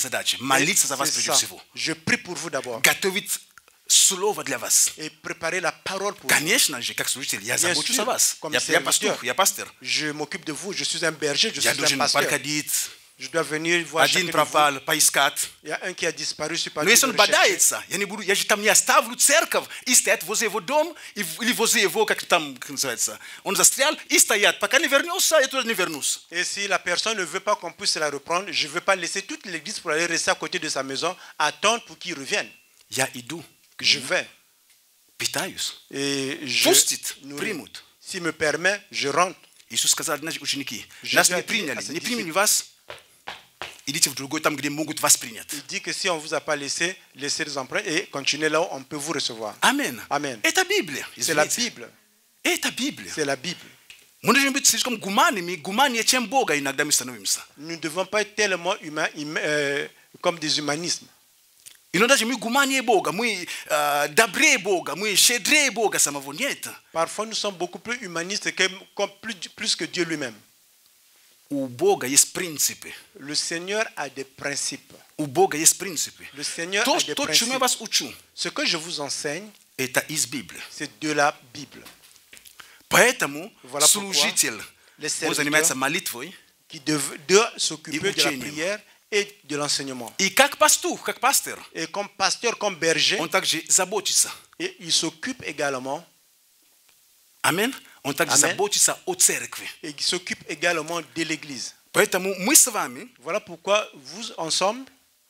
Je prie pour vous d'abord. Слово для вас. Et préparer la parole pour Конечно же, как служитель, я забочусь о вас. Я пастух, я пастор. Je m'occupe de vous, je suis un berger, je suis un pasteur. Проходить. Je dois venir voir Один пропал, поискать. Il y a un qui a disparu, je suis pas. Но если он бодается, я же там не оставлю церковь и стоять возле его дома, или возле его, как там называется, он застрял и стоят, пока не вернется, я туда не вернусь. Et si la personne ne veut pas qu'on puisse la reprendre, je ne veux pas laisser toute l'église pour aller rester à côté de sa maison, attendre pour qu'il revienne. Я иду. Je vais. Питаюсь. Et je Пустит, примут. S'il me permet, je rentre. Иисус сказал однажды ученики, нас не приняли, не приняли вас, идите в другой, там, где могут вас принять. Il dit que si on ne vous a pas laissé, laissez les emprunts et continuez là où on peut vous recevoir. Amen. Amen. Это Библия. C'est la Bible. Это Библия. C'est la Bible. Мы должны быть слишком гуманными, гуманнее, чем Бога иногда мы становимся. Nous ne devons pas être tellement humains, comme des humanismes. Иногда же мы гуманнее Бога, мы добрее Бога, мы щедрее Бога самого. Нет. Parfois nous sommes beaucoup plus humanistes plus que Dieu lui-même. У Бога есть принципы. Le Seigneur a des principes. У Бога есть принципы. Le Seigneur a des principes. Чему я вас учу, ce que je vous enseigne, это из Библии. C'est de la Bible. Поэтому служитель, он занимается молитвой, qui doit s'occuper de la prière et de l'enseignement. И как пастух, как пастор, et comme pasteur, comme berger, он также заботится. Et il s'occupe également. Amen. Он также заботится о церкви. Et il s'occupe également de l'église. Поэтому мы с вами, voilà pourquoi vous ensemble,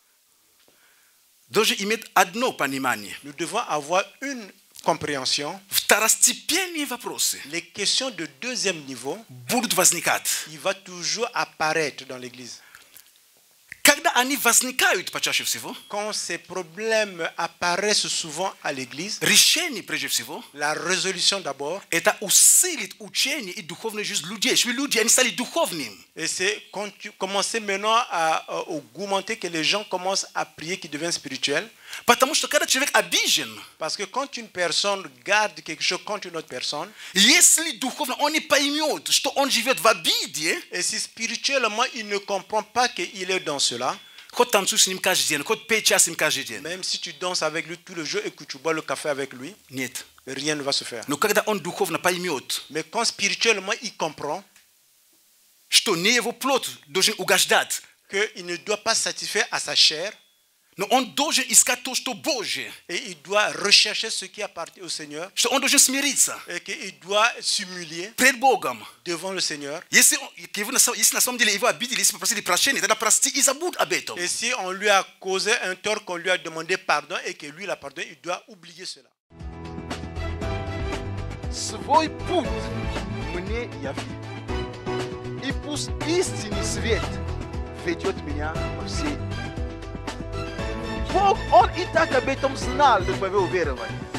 должны иметь одно понимание. Nous devons avoir une compréhension. Второстепенные вопросы. Les questions de deuxième niveau будут возникать. Il va toujours apparaître dans l'église. Когда они возникают почаще всего, quand ces problèmes apparaissent souvent à l'église, решение прежде всего, la résolution d'abord, это усилит учение и духовную жизнь людей, чтобы люди они стали духовными. Et c'est commencer maintenant à augmenter que les gens commencent à prier, qu'ils deviennent spirituels. Потому что когда человек обижен, parce que quand une personne garde quelque chose contre une autre personne, если духовно он не поймет, что он живет в обиде, et si spirituellement il ne comprend pas qu'il est dans cela, хоть танцуй с ним каждый день, хоть пей час с ним каждый день, même si tu danses avec lui tous les jours et que tu bois le café avec lui, нет, rien ne va se faire. Но когда он духовно поймет, mais quand spirituellement il comprend, что не его плоть должен угождать qu'il ne doit pas satisfaire à sa chair. No on doje iskato što Bože. Et il doit rechercher ce qui appartient au Seigneur. Što on doje smirica. Et qu'il doit s'humilier pred Bogom. Devant le Seigneur. Et si on lui a causé un tort, qu'on lui a demandé pardon et que lui l'a pardonné, il doit oublier cela. Свой путь мне яви. И пусть истинный свет ведет меня во все. Бог, Он и так об этом знал, но вы уверовали.